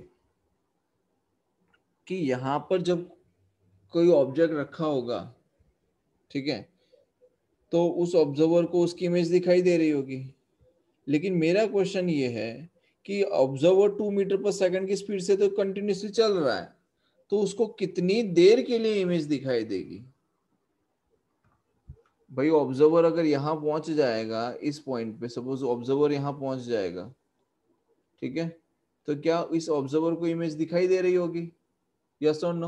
कि यहां पर जब कोई ऑब्जेक्ट रखा होगा, ठीक है, तो उस ऑब्जर्वर को उसकी इमेज दिखाई दे रही होगी। लेकिन मेरा क्वेश्चन ये है कि observer two metre per second की स्पीड से तो कंटिन्यूसली चल रहा है, तो उसको कितनी देर के लिए इमेज दिखाई देगी? भाई ऑब्जर्वर अगर यहाँ पहुंच जाएगा इस पॉइंट पे, सपोज ऑब्जर्वर यहाँ पहुंच जाएगा, ठीक है, तो क्या इस ऑब्जर्वर को इमेज दिखाई दे रही होगी? यस और नो?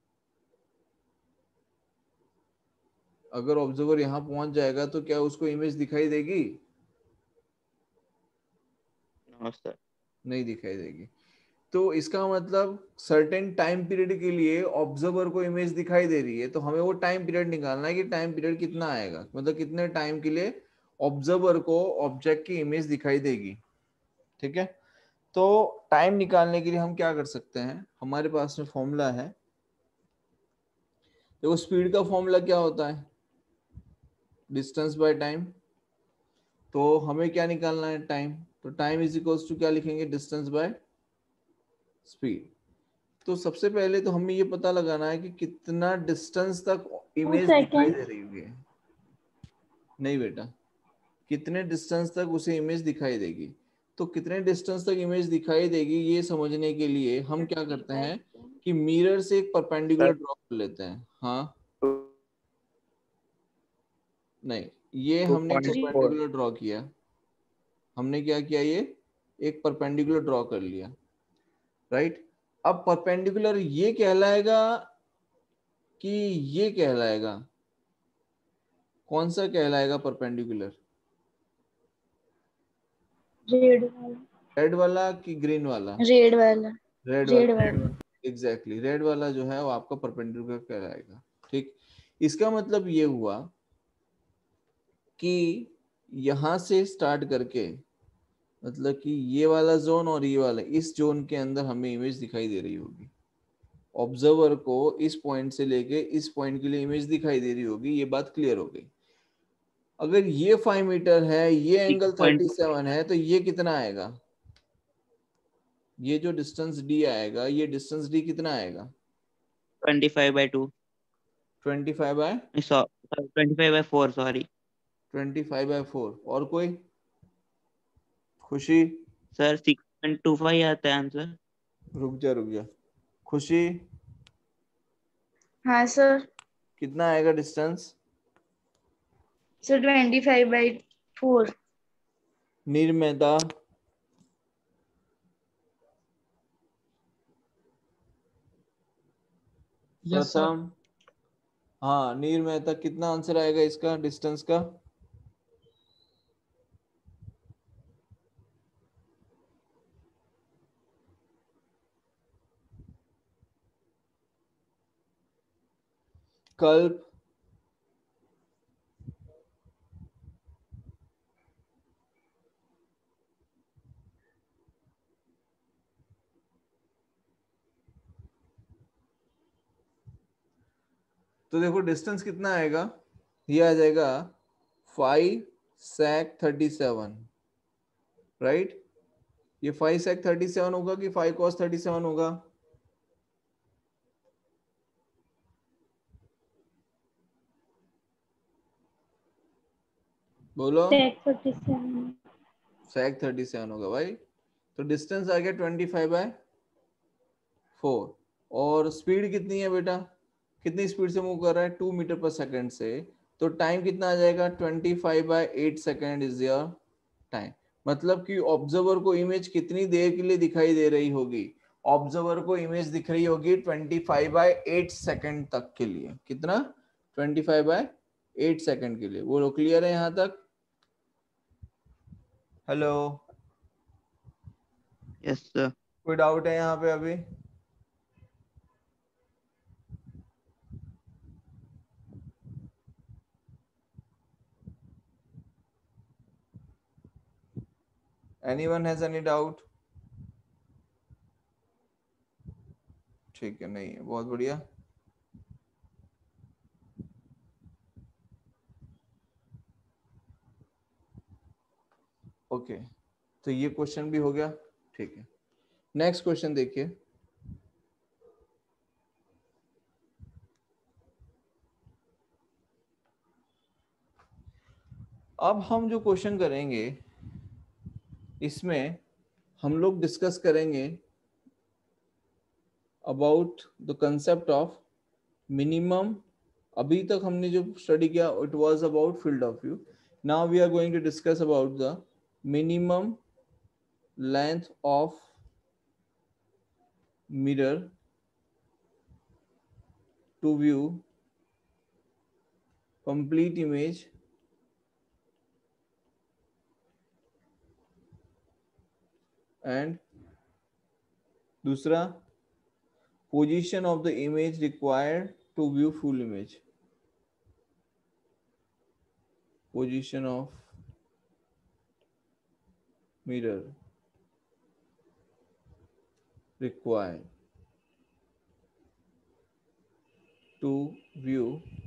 अगर ऑब्जर्वर यहाँ पहुंच जाएगा तो क्या उसको इमेज दिखाई देगी? नो सर, नहीं दिखाई देगी। तो इसका मतलब सर्टेन टाइम पीरियड के लिए ऑब्जर्वर को इमेज दिखाई दे रही है, तो हमें वो टाइम पीरियड निकालना है कि टाइम पीरियड कितना आएगा, मतलब कितने टाइम के लिए ऑब्जर्वर को ऑब्जेक्ट की इमेज दिखाई देगी। ठीक है, तो टाइम निकालने के लिए हम क्या कर सकते हैं, हमारे पास में फॉर्मूला है। देखो स्पीड का फॉर्मूला क्या होता है? Distance by time. तो हमें क्या निकालना है? टाइम। तो टाइम इज इक्वल्स टू क्या लिखेंगे? Distance by speed. तो सबसे पहले तो हमें ये पता लगाना है कि कितना डिस्टेंस तक इमेज दिखाई दे रही होगी। नहीं बेटा, कितने डिस्टेंस तक उसे इमेज दिखाई देगी। तो कितने डिस्टेंस तक इमेज दिखाई देगी ये समझने के लिए हम क्या करते हैं कि मिरर से एक परपेंडिकुलर ड्रॉ कर लेते हैं। हाँ नहीं, ये टू हमने पॉइंट फोर परपेंडिकुलर ड्रॉ किया। हमने क्या किया? ये एक परपेंडिकुलर ड्रॉ कर लिया, राइट। अब परपेंडिकुलर ये कहलाएगा कि ये कहलाएगा? कौन सा कहलाएगा परपेंडिकुलर? रेड वाला। रेड वाला कि ग्रीन वाला? रेड वाला। रेड रेड वाला, वाला। एग्जैक्टली रेड वाला जो है वो आपका परपेंडिकुलर कहलाएगा। ठीक, इसका मतलब ये हुआ कि यहां से स्टार्ट करके, मतलब कि ये वाला जोन और ये वाला, इस जोन के अंदर हमें इमेज दिखाई दे रही होगी। ऑब्जर्वर को इस पॉइंट से लेके इस पॉइंट के लिए इमेज दिखाई दे रही होगी। ये बात क्लियर हो गई। अगर ये फाइव मीटर है, ये six angle point thirty seven है, तो ये कितना आएगा? ये जो डिस्टेंस डी आएगा, ये डिस्टेंस डी कितना आएगा? Twenty five by two. Twenty five by twenty five by four, sorry twenty five by four. और कोई? Khushi? Sir six point two five आता है आंसर। रुक जा रुक जा। खुशी हाँ सर। कितना आएगा distance? Sir twenty five by four. Neer Mehta? Yes sir. प्रथम? हाँ नीर मेहता, कितना आंसर आएगा इसका डिस्टेंस का? कल्प? तो देखो डिस्टेंस कितना आएगा, ये आ जाएगा five sec thirty seven, right? ये फाइव sec थर्टी सेवन होगा कि फाइव cos थर्टी सेवन होगा? बोलो। sec thirty seven. sec thirty seven होगा भाई। तो डिस्टेंस आ गया ट्वेंटी फाइव बाय फोर। और स्पीड कितनी है बेटा, कितनी स्पीड से मूव कर रहा है? टू मीटर पर सेकंड से। तो टाइम कितना आ जाएगा? Twenty five by eight second is your time. मतलब कि ऑब्जर्वर को इमेज कितनी देर के लिए दिखाई दे रही होगी? ऑब्जर्वर को इमेज दिख रही होगी twenty five by eight second तक के लिए। कितना? Twenty five by eight second के लिए। वो क्लियर है यहां तक? Hello, yes sir. कोई डाउट है यहाँ पे अभी? Anyone has any doubt? ठीक है, नहीं है, बहुत बढ़िया। ओके, तो ये क्वेश्चन भी हो गया। ठीक है, नेक्स्ट क्वेश्चन देखिए। अब हम जो क्वेश्चन करेंगे इसमें हम लोग डिस्कस करेंगे about the concept of minimum. अभी तक हमने जो स्टडी किया it was about field of view. Now we are going to discuss about the minimum length of mirror to view complete image and दूसरा position of the image required to view full image। position of mirror required to view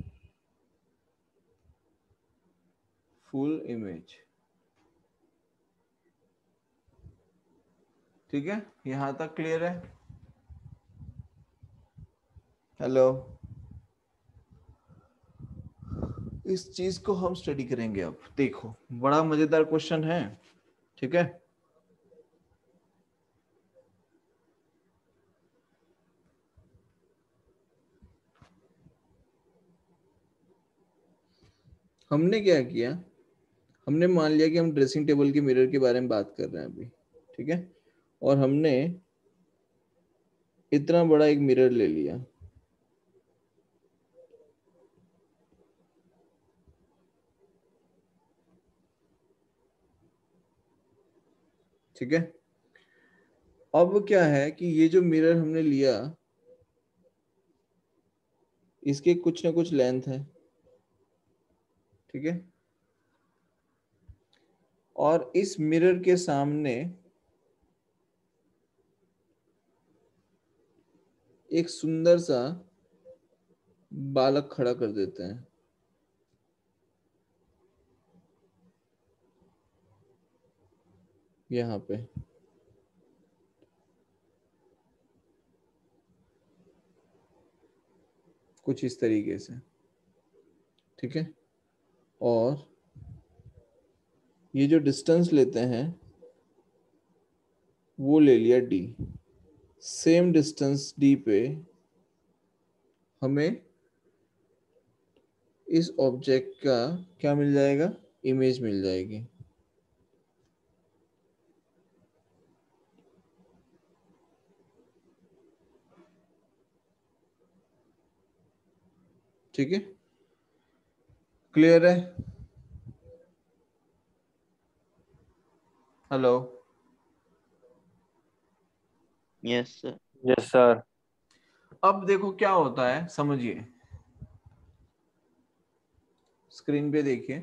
full image। ठीक है, यहां तक clear है? Hello, इस चीज को हम स्टडी करेंगे। अब देखो बड़ा मजेदार क्वेश्चन है, ठीक है? हमने क्या किया, हमने मान लिया कि हम ड्रेसिंग टेबल के मिरर के बारे में बात कर रहे हैं अभी, ठीक है? और हमने इतना बड़ा एक मिरर ले लिया, ठीक है? अब क्या है कि ये जो मिरर हमने लिया इसके कुछ ना कुछ लेंथ है, ठीक है? और इस मिरर के सामने एक सुंदर सा बालक खड़ा कर देते हैं, यहाँ पे। कुछ इस तरीके से, ठीक है। और ये जो डिस्टेंस लेते हैं वो ले लिया d। सेम डिस्टेंस d पे हमें इस ऑब्जेक्ट का क्या मिल जाएगा, इमेज मिल जाएगी। ठीक है, क्लियर है? Hello, yes sir. Yes sir. अब देखो क्या होता है, समझिए, स्क्रीन पे देखिए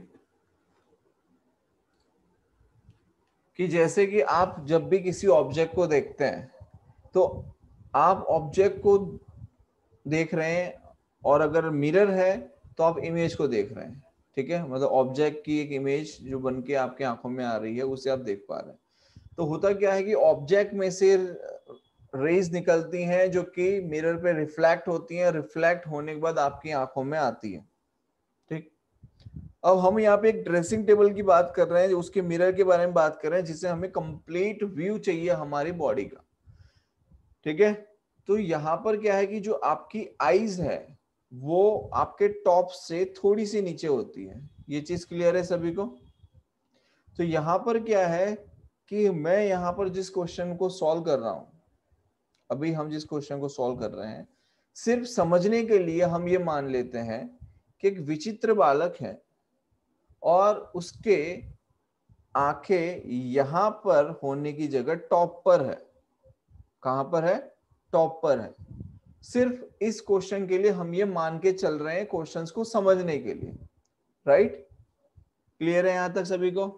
कि जैसे कि आप जब भी किसी ऑब्जेक्ट को देखते हैं तो आप ऑब्जेक्ट को देख रहे हैं, और अगर मिरर है तो आप इमेज को देख रहे हैं, ठीक है। मतलब ऑब्जेक्ट की एक इमेज जो बन के आपके आंखों में आ रही है उसे आप देख पा रहे हैं। तो होता क्या है कि ऑब्जेक्ट में से रेज निकलती हैं जो कि मिरर पे रिफ्लेक्ट होती हैं, रिफ्लेक्ट होने के बाद आपकी आंखों में आती है, ठीक। अब हम यहाँ पे एक ड्रेसिंग टेबल की बात कर रहे हैं, उसके मिरर के बारे में बात कर रहे हैं, जिससे हमें कंप्लीट व्यू चाहिए हमारी बॉडी का, ठीक है। तो यहाँ पर क्या है कि जो आपकी आईज है वो आपके टॉप से थोड़ी सी नीचे होती है। ये चीज क्लियर है सभी को? तो यहाँ पर क्या है कि मैं यहाँ पर जिस क्वेश्चन को सॉल्व कर रहा हूं, अभी हम जिस क्वेश्चन को सॉल्व कर रहे हैं, सिर्फ समझने के लिए हम ये मान लेते हैं कि एक विचित्र बालक है और उसके आंखें यहां पर होने की जगह टॉप पर है। कहां पर है? टॉप पर है। सिर्फ इस क्वेश्चन के लिए हम ये मान के चल रहे हैं, क्वेश्चंस को समझने के लिए, राइट? क्लियर है यहां तक सभी को?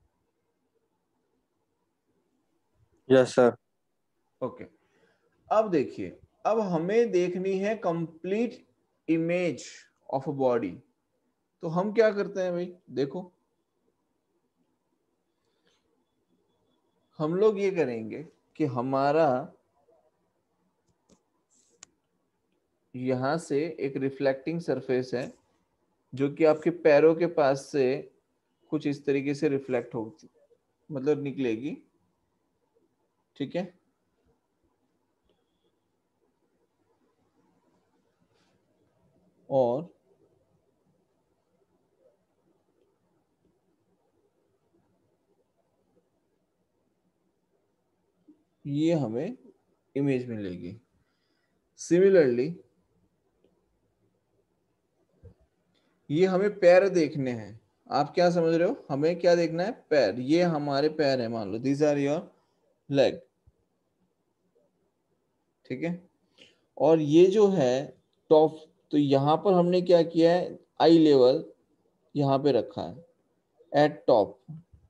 Yes sir. ओके, अब देखिए, अब हमें देखनी है complete image of a body. तो हम क्या करते हैं भाई, देखो हम लोग ये करेंगे कि हमारा यहां से एक रिफ्लेक्टिंग सरफेस है जो कि आपके पैरों के पास से कुछ इस तरीके से रिफ्लेक्ट होगी, मतलब निकलेगी, ठीक है। और ये हमें इमेज मिलेगी। सिमिलरली ये हमें पैर देखने हैं। आप क्या समझ रहे हो? हमें क्या देखना है? पैर। ये हमारे पैर है, मान लो दीज आर योर लेग, ठीक है। और ये जो है टॉप, तो यहां पर हमने क्या किया है, आई लेवल यहां पे रखा है एट टॉप,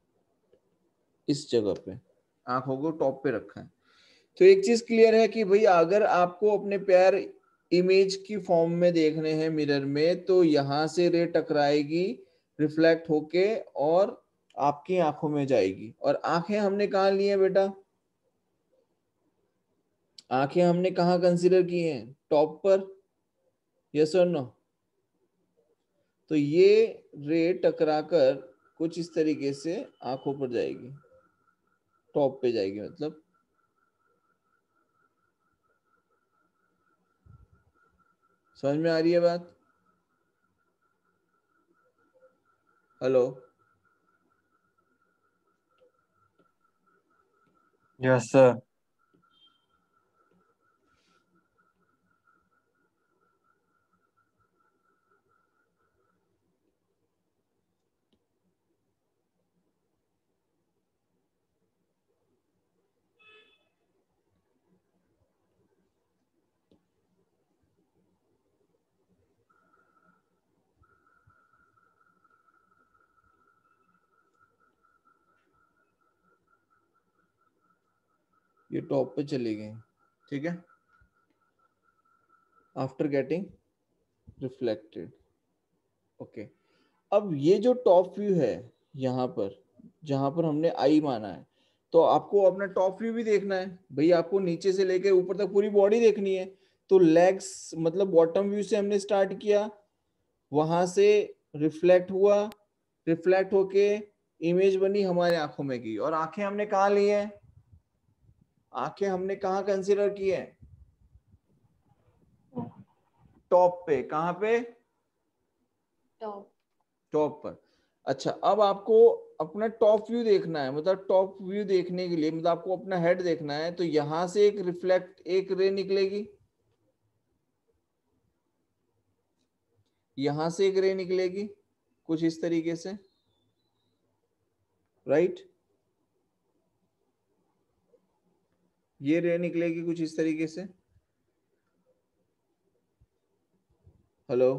इस जगह पे आंखों को टॉप पे रखा है। तो एक चीज क्लियर है कि भाई अगर आपको अपने पैर इमेज की फॉर्म में देखने हैं मिरर में, तो यहां से रे टकराएगी रिफ्लेक्ट होके और आपकी आंखों में जाएगी। और आंखें हमने कहाँ ली है बेटा? आंखें हमने कहाँ कंसीडर की हैं? टॉप पर, यस और नो? तो ये रे टकराकर कुछ इस तरीके से आंखों पर जाएगी, टॉप पे जाएगी। मतलब समझ में आ रही है बात? Hello, yes sir. ये टॉप पे चली गई, ठीक है, आफ्टर गेटिंग रिफ्लेक्टेड। ओके, अब ये जो टॉप व्यू है यहाँ पर, जहां पर हमने आई माना है, तो आपको अपना टॉप व्यू भी देखना है भाई। आपको नीचे से लेकर ऊपर तक पूरी बॉडी देखनी है। तो लेग्स मतलब बॉटम व्यू से हमने स्टार्ट किया, वहां से रिफ्लेक्ट हुआ, रिफ्लेक्ट होके इमेज बनी हमारे आंखों में की, और आंखें हमने कहाँ ली है, आंखें हमने कहाँ कंसीडर की है, टॉप पे। कहाँ पे, टॉप। टॉप पर। अच्छा, अब आपको अपना टॉप व्यू देखना है, मतलब टॉप व्यू देखने के लिए मतलब आपको अपना हेड देखना है, तो यहां से एक रिफ्लेक्ट एक रे निकलेगी, यहां से एक रे निकलेगी कुछ इस तरीके से, राइट। ये रे निकलेगी कुछ इस तरीके से। हेलो,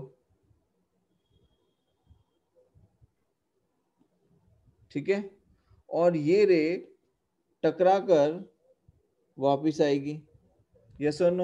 ठीक है। और ये रे टकरा कर वापिस आएगी, यस और नो।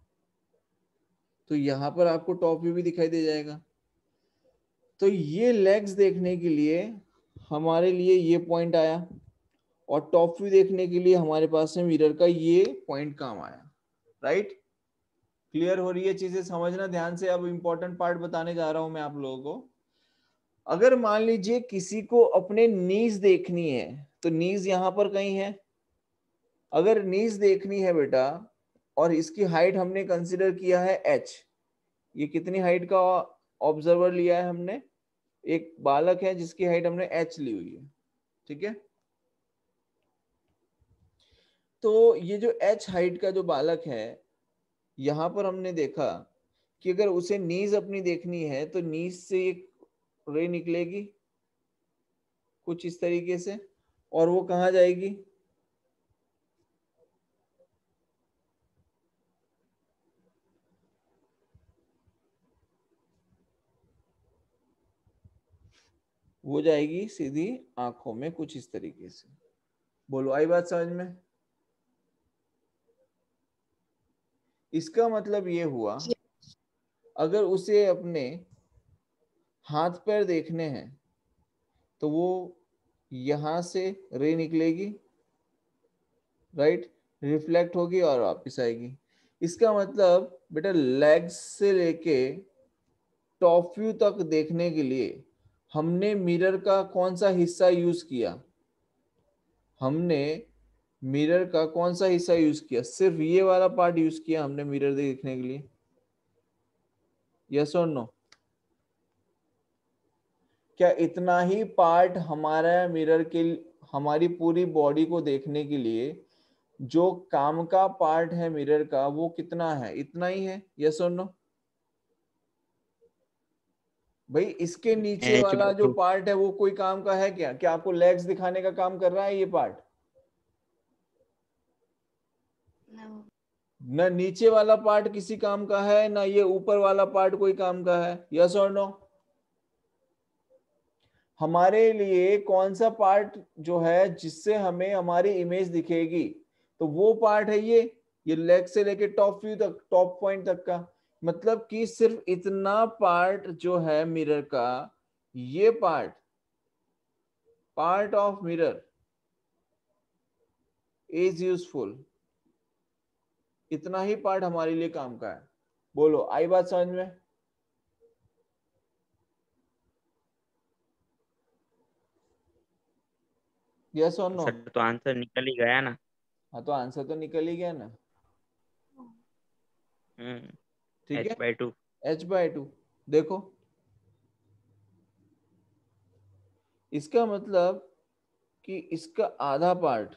तो यहां पर आपको टॉप व्यू भी दिखाई दे जाएगा। तो ये लेग्स देखने के लिए हमारे लिए ये पॉइंट आया, और टॉप व्यू देखने के लिए हमारे पास में मिरर का ये पॉइंट काम आया, राइट। क्लियर हो रही है चीजें, समझना ध्यान से। अब इंपॉर्टेंट पार्ट बताने जा रहा हूं मैं आप लोगों को। अगर मान लीजिए किसी को अपने नीज देखनी है, तो नीज यहां पर कहीं है। अगर नीज देखनी है बेटा, और इसकी हाइट हमने कंसिडर किया है एच, ये कितनी हाइट का ऑब्जर्वर लिया है हमने, एक बालक है जिसकी हाइट हमने एच ली हुई है, ठीक है। तो ये जो एच हाइट का जो बालक है, यहां पर हमने देखा कि अगर उसे नीज अपनी देखनी है, तो नीज से एक रे निकलेगी कुछ इस तरीके से, और वो कहाँ जाएगी, वो जाएगी सीधी आंखों में कुछ इस तरीके से। बोलो, आई बात समझ में। इसका मतलब ये हुआ, अगर उसे अपने हाथ पैर देखने हैं, तो वो यहां से रे निकलेगी, राइट, रिफ्लेक्ट होगी और वापस आएगी। इसका मतलब बेटा लेग्स से लेके टॉप व्यू तक देखने के लिए हमने मिरर का कौन सा हिस्सा यूज किया, हमने मिरर का कौन सा हिस्सा यूज किया, सिर्फ ये वाला पार्ट यूज किया हमने मिरर देखने के लिए, यस और नो। क्या इतना ही पार्ट हमारा मिरर के, हमारी पूरी बॉडी को देखने के लिए जो काम का पार्ट है मिरर का, वो कितना है, इतना ही है, यस और नो। भाई इसके नीचे एच वाला बाई जो टू। पार्ट है वो कोई काम का है क्या, क्या आपको लेग्स दिखाने का काम कर रहा है ये पार्ट, No. ना नीचे वाला पार्ट किसी काम का है, ना ये ऊपर वाला पार्ट कोई काम का है, यस और नो। हमारे लिए कौन सा पार्ट जो है जिससे हमें हमारी इमेज दिखेगी, तो वो पार्ट है ये ये लेग से लेके टॉप व्यू तक, टॉप पॉइंट तक का। मतलब कि सिर्फ इतना पार्ट जो है मिरर का, ये part, part of mirror is useful, इतना ही पार्ट हमारे लिए काम का है। बोलो, आई बात समझ में। यस और नो। सर तो आंसर निकल ही गया ना। हाँ, तो आंसर तो निकल ही गया ना, हम्म। ठीक एच है। By two. H by two. देखो, इसका मतलब कि इसका आधा पार्ट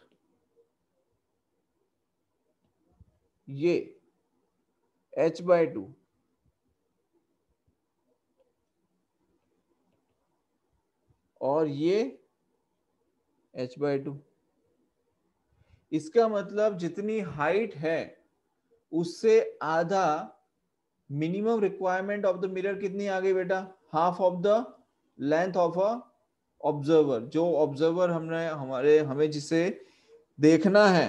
ये एच बाय टू, और ये एच बाय टू। इसका मतलब जितनी हाइट है उससे आधा minimum requirement of the mirror कितनी आ गई बेटा, half of the length of a observer. जो ऑब्जर्वर हमने हमारे हमें जिसे देखना है,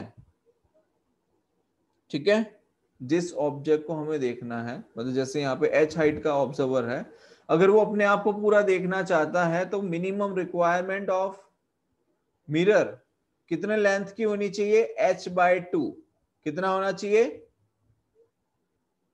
ठीक है, जिस ऑब्जेक्ट को हमें देखना है, मतलब जैसे यहाँ पे एच हाइट का ऑब्जर्वर है, अगर वो अपने आप को पूरा देखना चाहता है, तो मिनिमम रिक्वायरमेंट ऑफ मिरर कितने लेंथ की होनी चाहिए, एच बाय टू। कितना होना चाहिए,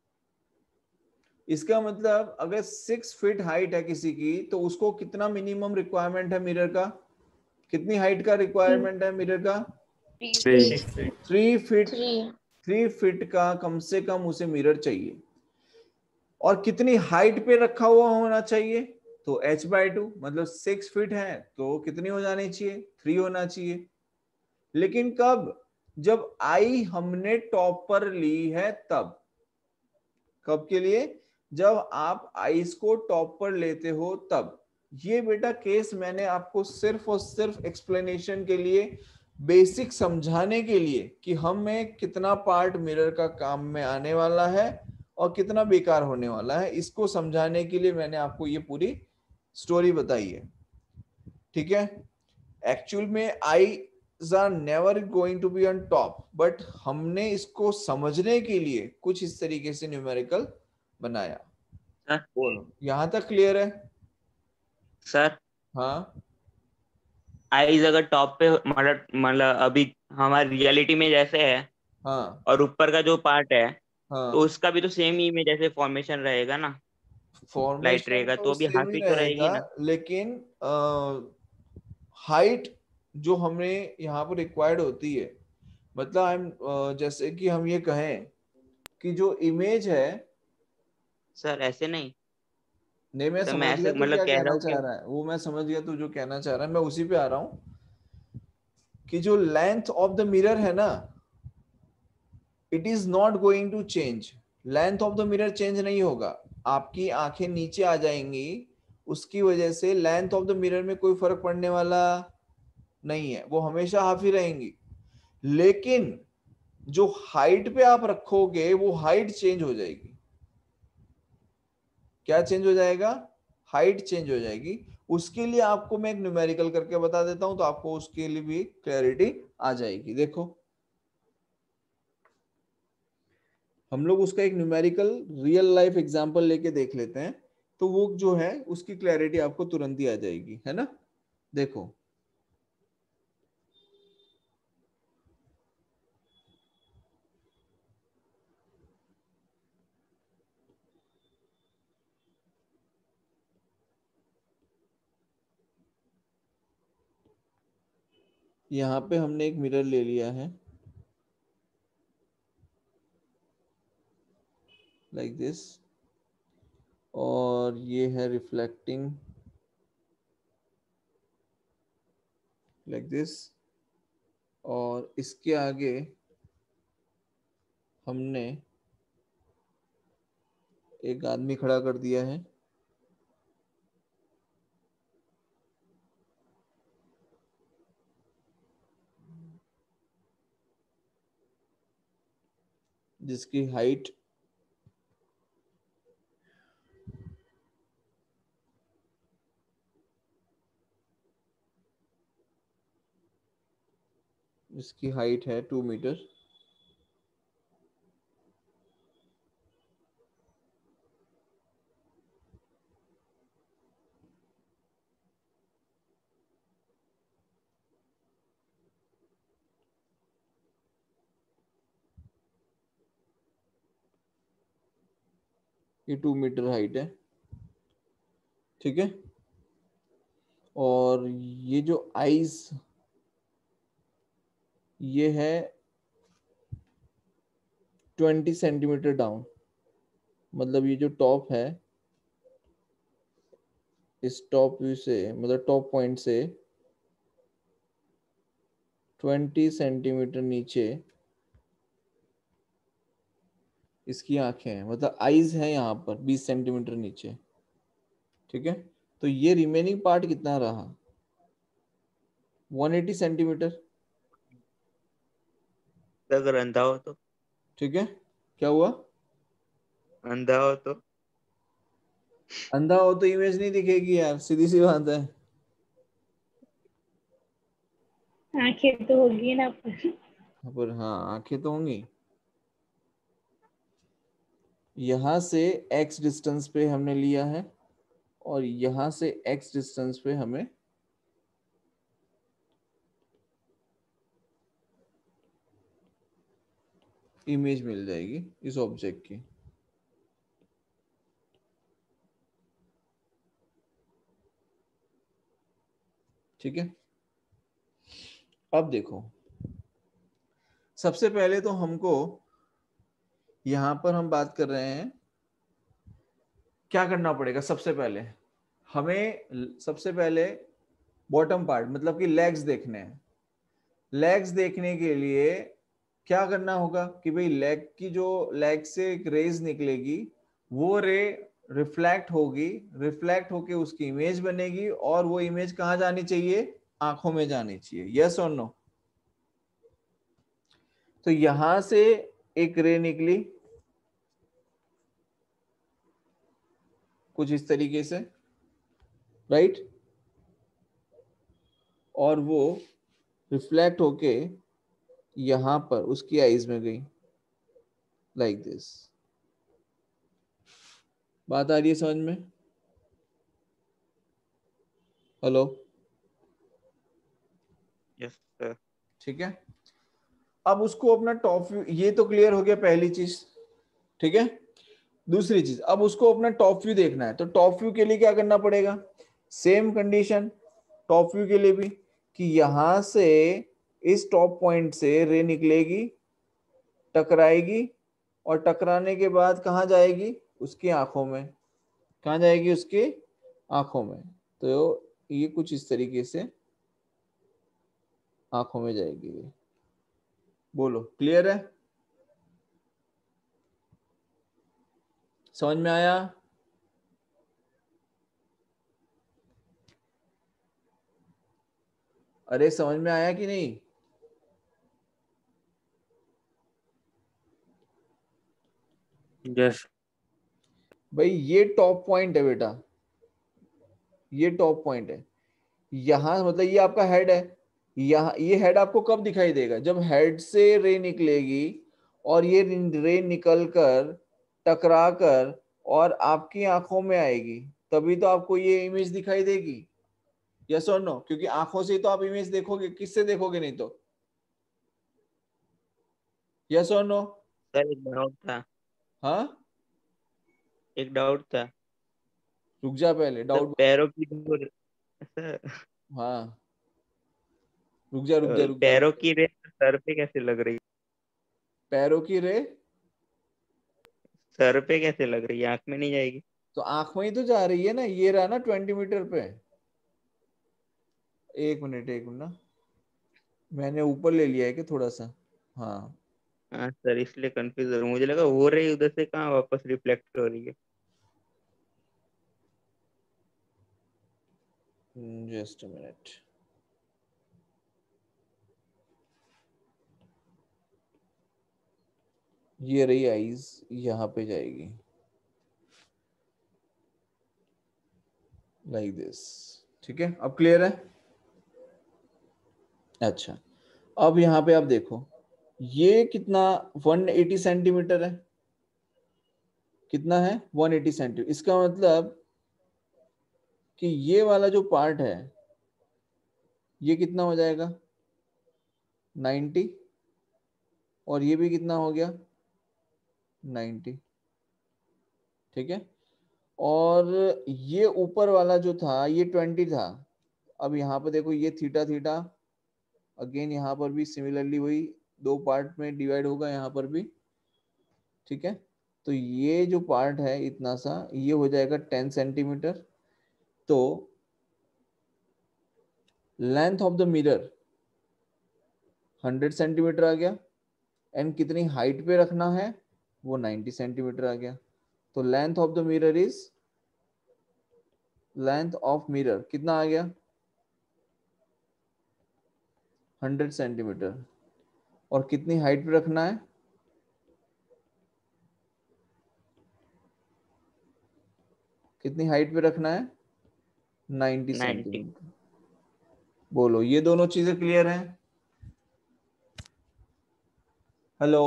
इसका मतलब अगर सिक्स फीट हाइट है किसी की, तो उसको कितना मिनिमम रिक्वायरमेंट है मिरर का? कितनी हाइट का रिक्वायरमेंट है मिरर का? Three. Three feet three three feet का कम से कम उसे मिरर चाहिए। और कितनी हाइट पे रखा हुआ होना चाहिए? तो h बाई टू, मतलब सिक्स फीट है तो कितनी हो जानी चाहिए? थ्री होना चाहिए। लेकिन कब? जब आई हमने टॉप पर ली है तब। कब के लिए? जब आप आइस को टॉप पर लेते हो तब। ये बेटा केस मैंने आपको सिर्फ और सिर्फ एक्सप्लेनेशन के लिए, बेसिक समझाने के लिए कि हमें कितना पार्ट मिरर का काम में आने वाला है और कितना बेकार होने वाला है, इसको समझाने के लिए मैंने आपको ये पूरी स्टोरी बताई है। ठीक है? एक्चुअल में eyes are never going to be on top, but हमने इसको समझने के लिए कुछ इस तरीके से न्यूमेरिकल बनाया। सर बोलो, यहां तक क्लियर है? सर हाँ आइज अगर टॉप पे मतलब मतलब अभी हमारी रियलिटी में जैसे है, हाँ और ऊपर का जो पार्ट है तो हाँ, उसका भी तो सेम ही में जैसे फॉर्मेशन रहेगा ना, लाइट फॉर्मेशन रहेगा तो तो भी सेम हाफ ही ही तो रहेगी रहेगा, ना। लेकिन हाइट जो हमें यहाँ पर रिक्वायर्ड होती है, मतलब आई एम, जैसे कि हम ये कहें कि जो इमेज है, सर ऐसे नहीं, नहीं मैं सर समझ मैं गया ऐसे तू मतलब क्या कह रहा कहना हूँ कि चाह रहा है, वो मैं समझ गया तू जो कहना चाह रहा है, मैं उसी पे आ रहा हूँ कि जो लेंथ ऑफ द मिरर है ना, it is not going to change. Length of the mirror change नहीं होगा, आपकी आंखें नीचे आ जाएंगी, उसकी वजह से लेंथ ऑफ द मिरर में कोई फर्क पड़ने वाला नहीं है, वो हमेशा हाफ ही रहेंगी। लेकिन जो हाइट पे आप रखोगे वो हाइट चेंज हो जाएगी। क्या चेंज हो जाएगा? हाइट चेंज हो जाएगी। उसके लिए आपको मैं एक न्यूमेरिकल करके बता देता हूं, तो आपको उसके लिए भी क्लैरिटी आ जाएगी। देखो हम लोग उसका एक न्यूमेरिकल रियल लाइफ एग्जांपल लेके देख लेते हैं, तो वो जो है उसकी क्लैरिटी आपको तुरंत ही आ जाएगी, है ना? देखो यहाँ पे हमने एक मिरर ले लिया है लाइक like दिस, और ये है रिफ्लेक्टिंग लाइक like दिस, और इसके आगे हमने एक आदमी खड़ा कर दिया है, जिसकी हाइट इसकी हाइट है टू मीटर। ये टू मीटर हाइट है, ठीक है? और ये जो आईज ये है ट्वेंटी सेंटीमीटर डाउन, मतलब ये जो टॉप है, इस टॉप व्यू से, मतलब टॉप पॉइंट से ट्वेंटी सेंटीमीटर नीचे इसकी आंखें हैं, मतलब आईज है यहाँ पर बीस सेंटीमीटर नीचे, ठीक है? तो ये रिमेनिंग पार्ट कितना रहा? वन एटी सेंटीमीटर, अगर अंधा हो तो, ठीक है? क्या हुआ? अंधा हो तो अंधा हो तो इमेज नहीं दिखेगी यार, सीधी सी बात है। आंखें तो होगी ना पर। पर हाँ, आंखें तो होंगी। यहां से x डिस्टेंस पे हमने लिया है, और यहां से x डिस्टेंस पे हमें इमेज मिल जाएगी इस ऑब्जेक्ट की। ठीक है, अब देखो सबसे पहले तो हमको यहां पर हम बात कर रहे हैं क्या करना पड़ेगा। सबसे पहले हमें सबसे पहले बॉटम पार्ट मतलब कि लेग्स देखने हैं। लेग्स देखने के लिए क्या करना होगा कि भाई लेग की जो लेग से एक रेज निकलेगी वो रे रिफ्लेक्ट होगी, रिफ्लेक्ट होके उसकी इमेज बनेगी और वो इमेज कहाँ जानी चाहिए, आंखों में जानी चाहिए। यस और नो? तो यहां से एक रे निकली कुछ इस तरीके से, राइट, और वो रिफ्लेक्ट होके यहां पर उसकी आईज में गई, लाइक दिस। बात आ रही है समझ में? Hello, yes sir. ठीक है, अब उसको अपना टॉप व्यू, ये तो क्लियर हो गया पहली चीज, ठीक है। दूसरी चीज, अब उसको अपना टॉप व्यू देखना है, तो टॉप व्यू के लिए क्या करना पड़ेगा, सेम कंडीशन टॉप व्यू के लिए भी, कि यहां से इस टॉप पॉइंट से रे निकलेगी, टकराएगी और टकराने के बाद कहाँ जाएगी, उसकी आंखों में। कहाँ जाएगी, उसके आंखों में। तो ये कुछ इस तरीके से आंखों में जाएगी। बोलो क्लियर है, समझ में आया? अरे समझ में आया कि नहीं? यस भाई ये टॉप पॉइंट है बेटा, ये टॉप पॉइंट है। यहां मतलब ये आपका हेड है, यहाँ ये हेड आपको कब दिखाई देगा, जब हेड से रे निकलेगी और ये रे निकल कर टकरा कर और आपकी आंखों में आएगी, तभी तो आपको ये इमेज दिखाई देगी। यस और नो? क्योंकि आंखों से ही तो आप इमेज देखोगे, किससे देखोगे नहीं तो? यस और नो? सर एक डाउट था, हाँ, एक डाउट था रुक जा पहले सर। डाउट। पैरों की जो सर, हाँ, रुक जा रुक जा रुक जा रुक पैरों जा। की रेस सर पे कैसे लग रही, पैरों की रे सर पे कैसे लग रही है, आंख में नहीं जाएगी? तो आंख में ही तो जा रही है ना, ये रहा ना ट्वेंटी मीटर पे। एक मिनट एक मिनट ना, मैंने ऊपर ले लिया है कि थोड़ा सा। हाँ, हाँ सर, इसलिए कंफ्यूज हो रहा हूँ। मुझे लगा हो रही उधर से कहाँ वापस रिफ्लेक्ट हो रही है। Just a minute. ये रही आईज, यहाँ पे जाएगी लाइक दिस, ठीक है। अब क्लियर है? अच्छा, अब यहाँ पे आप देखो, ये कितना एक सौ अस्सी सेंटीमीटर है। कितना है? एक सौ अस्सी सेंटीमीटर। इसका मतलब कि ये वाला जो पार्ट है ये कितना हो जाएगा, नब्बे, और ये भी कितना हो गया, नब्बे, ठीक है। और ये ऊपर वाला जो था ये बीस था। अब यहाँ पे देखो ये थीटा थीटा, अगेन यहाँ पर भी सिमिलरली वही दो पार्ट में डिवाइड होगा यहाँ पर भी, ठीक है। तो ये जो पार्ट है इतना सा, ये हो जाएगा टेन सेंटीमीटर। तो length of the mirror hundred centimetre आ गया, एंड कितनी हाइट पे रखना है वो नाइंटी सेंटीमीटर आ गया। तो length of the mirror is, length of mirror कितना आ गया, हंड्रेड सेंटीमीटर। और कितनी हाइट पे रखना है, कितनी हाइट पे रखना है, नाइंटी नाइन्टी। सेंटीमीटर। बोलो ये दोनों चीजें क्लियर हैं? हेलो,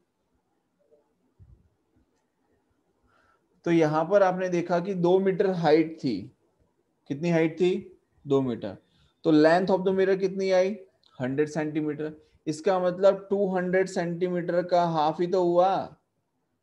तो यहां पर आपने देखा कि दो मीटर हाइट थी। कितनी हाइट थी, दो मीटर। तो लेंथ ऑफ द मिरर कितनी आई, हंड्रेड सेंटीमीटर। इसका मतलब टू हंड्रेड सेंटीमीटर का हाफ ही तो हुआ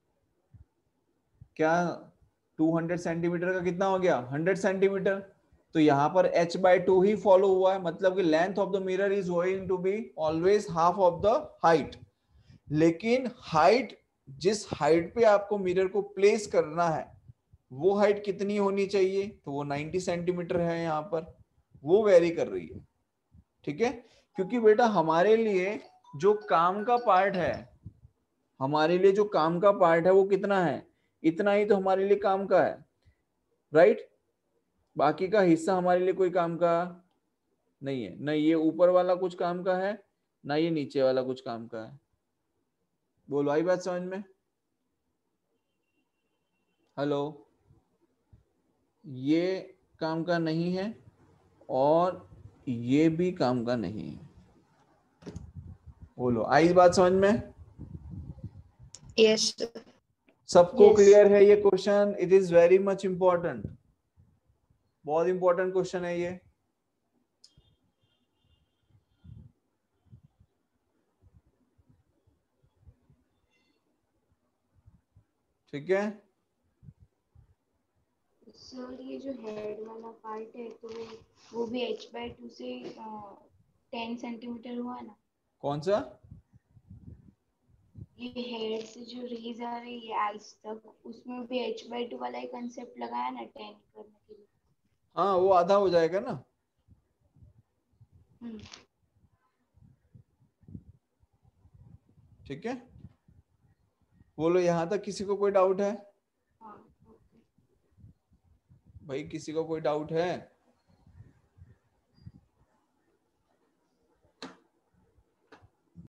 क्या, टू हंड्रेड सेंटीमीटर का कितना हो गया, हंड्रेड सेंटीमीटर। तो यहाँ पर h बाय टू ही फॉलो हुआ है, मतलब कि length of the mirror is going to be always half of the height. लेकिन हाइट, जिस हाइट पे आपको मिरर को प्लेस करना है वो हाइट कितनी होनी चाहिए, तो वो नब्बे सेंटीमीटर है यहाँ पर, वो वेरी कर रही है। ठीक है, क्योंकि बेटा हमारे लिए जो काम का पार्ट है, हमारे लिए जो काम का पार्ट है वो कितना है, इतना ही तो हमारे लिए काम का है, राइट। बाकी का हिस्सा हमारे लिए कोई काम का नहीं है, न ये ऊपर वाला कुछ काम का है, ना ये नीचे वाला कुछ काम का है। बोलो आई बात समझ में? हेलो, ये काम का नहीं है और ये भी काम का नहीं है। बोलो आई बात समझ में? यस सबको Yes. क्लियर है ये question? It is very much important, बहुत इंपॉर्टेंट क्वेश्चन है ये। ठीक है, सर ये जो हेड वाला पार्ट है तो वो भी h बाय टू से टेन सेंटीमीटर हुआ ना। कौन सा? ये हेड से जो रेज आ रही है आइस तक, उसमें भी h बाय टू वाला ही कंसेप्ट लगाया ना टेन करने के लिए। हाँ वो आधा हो जाएगा ना। हम्म ठीक है, बोलो यहाँ तक किसी को कोई डाउट है? हाँ ओके। भाई किसी को कोई डाउट है?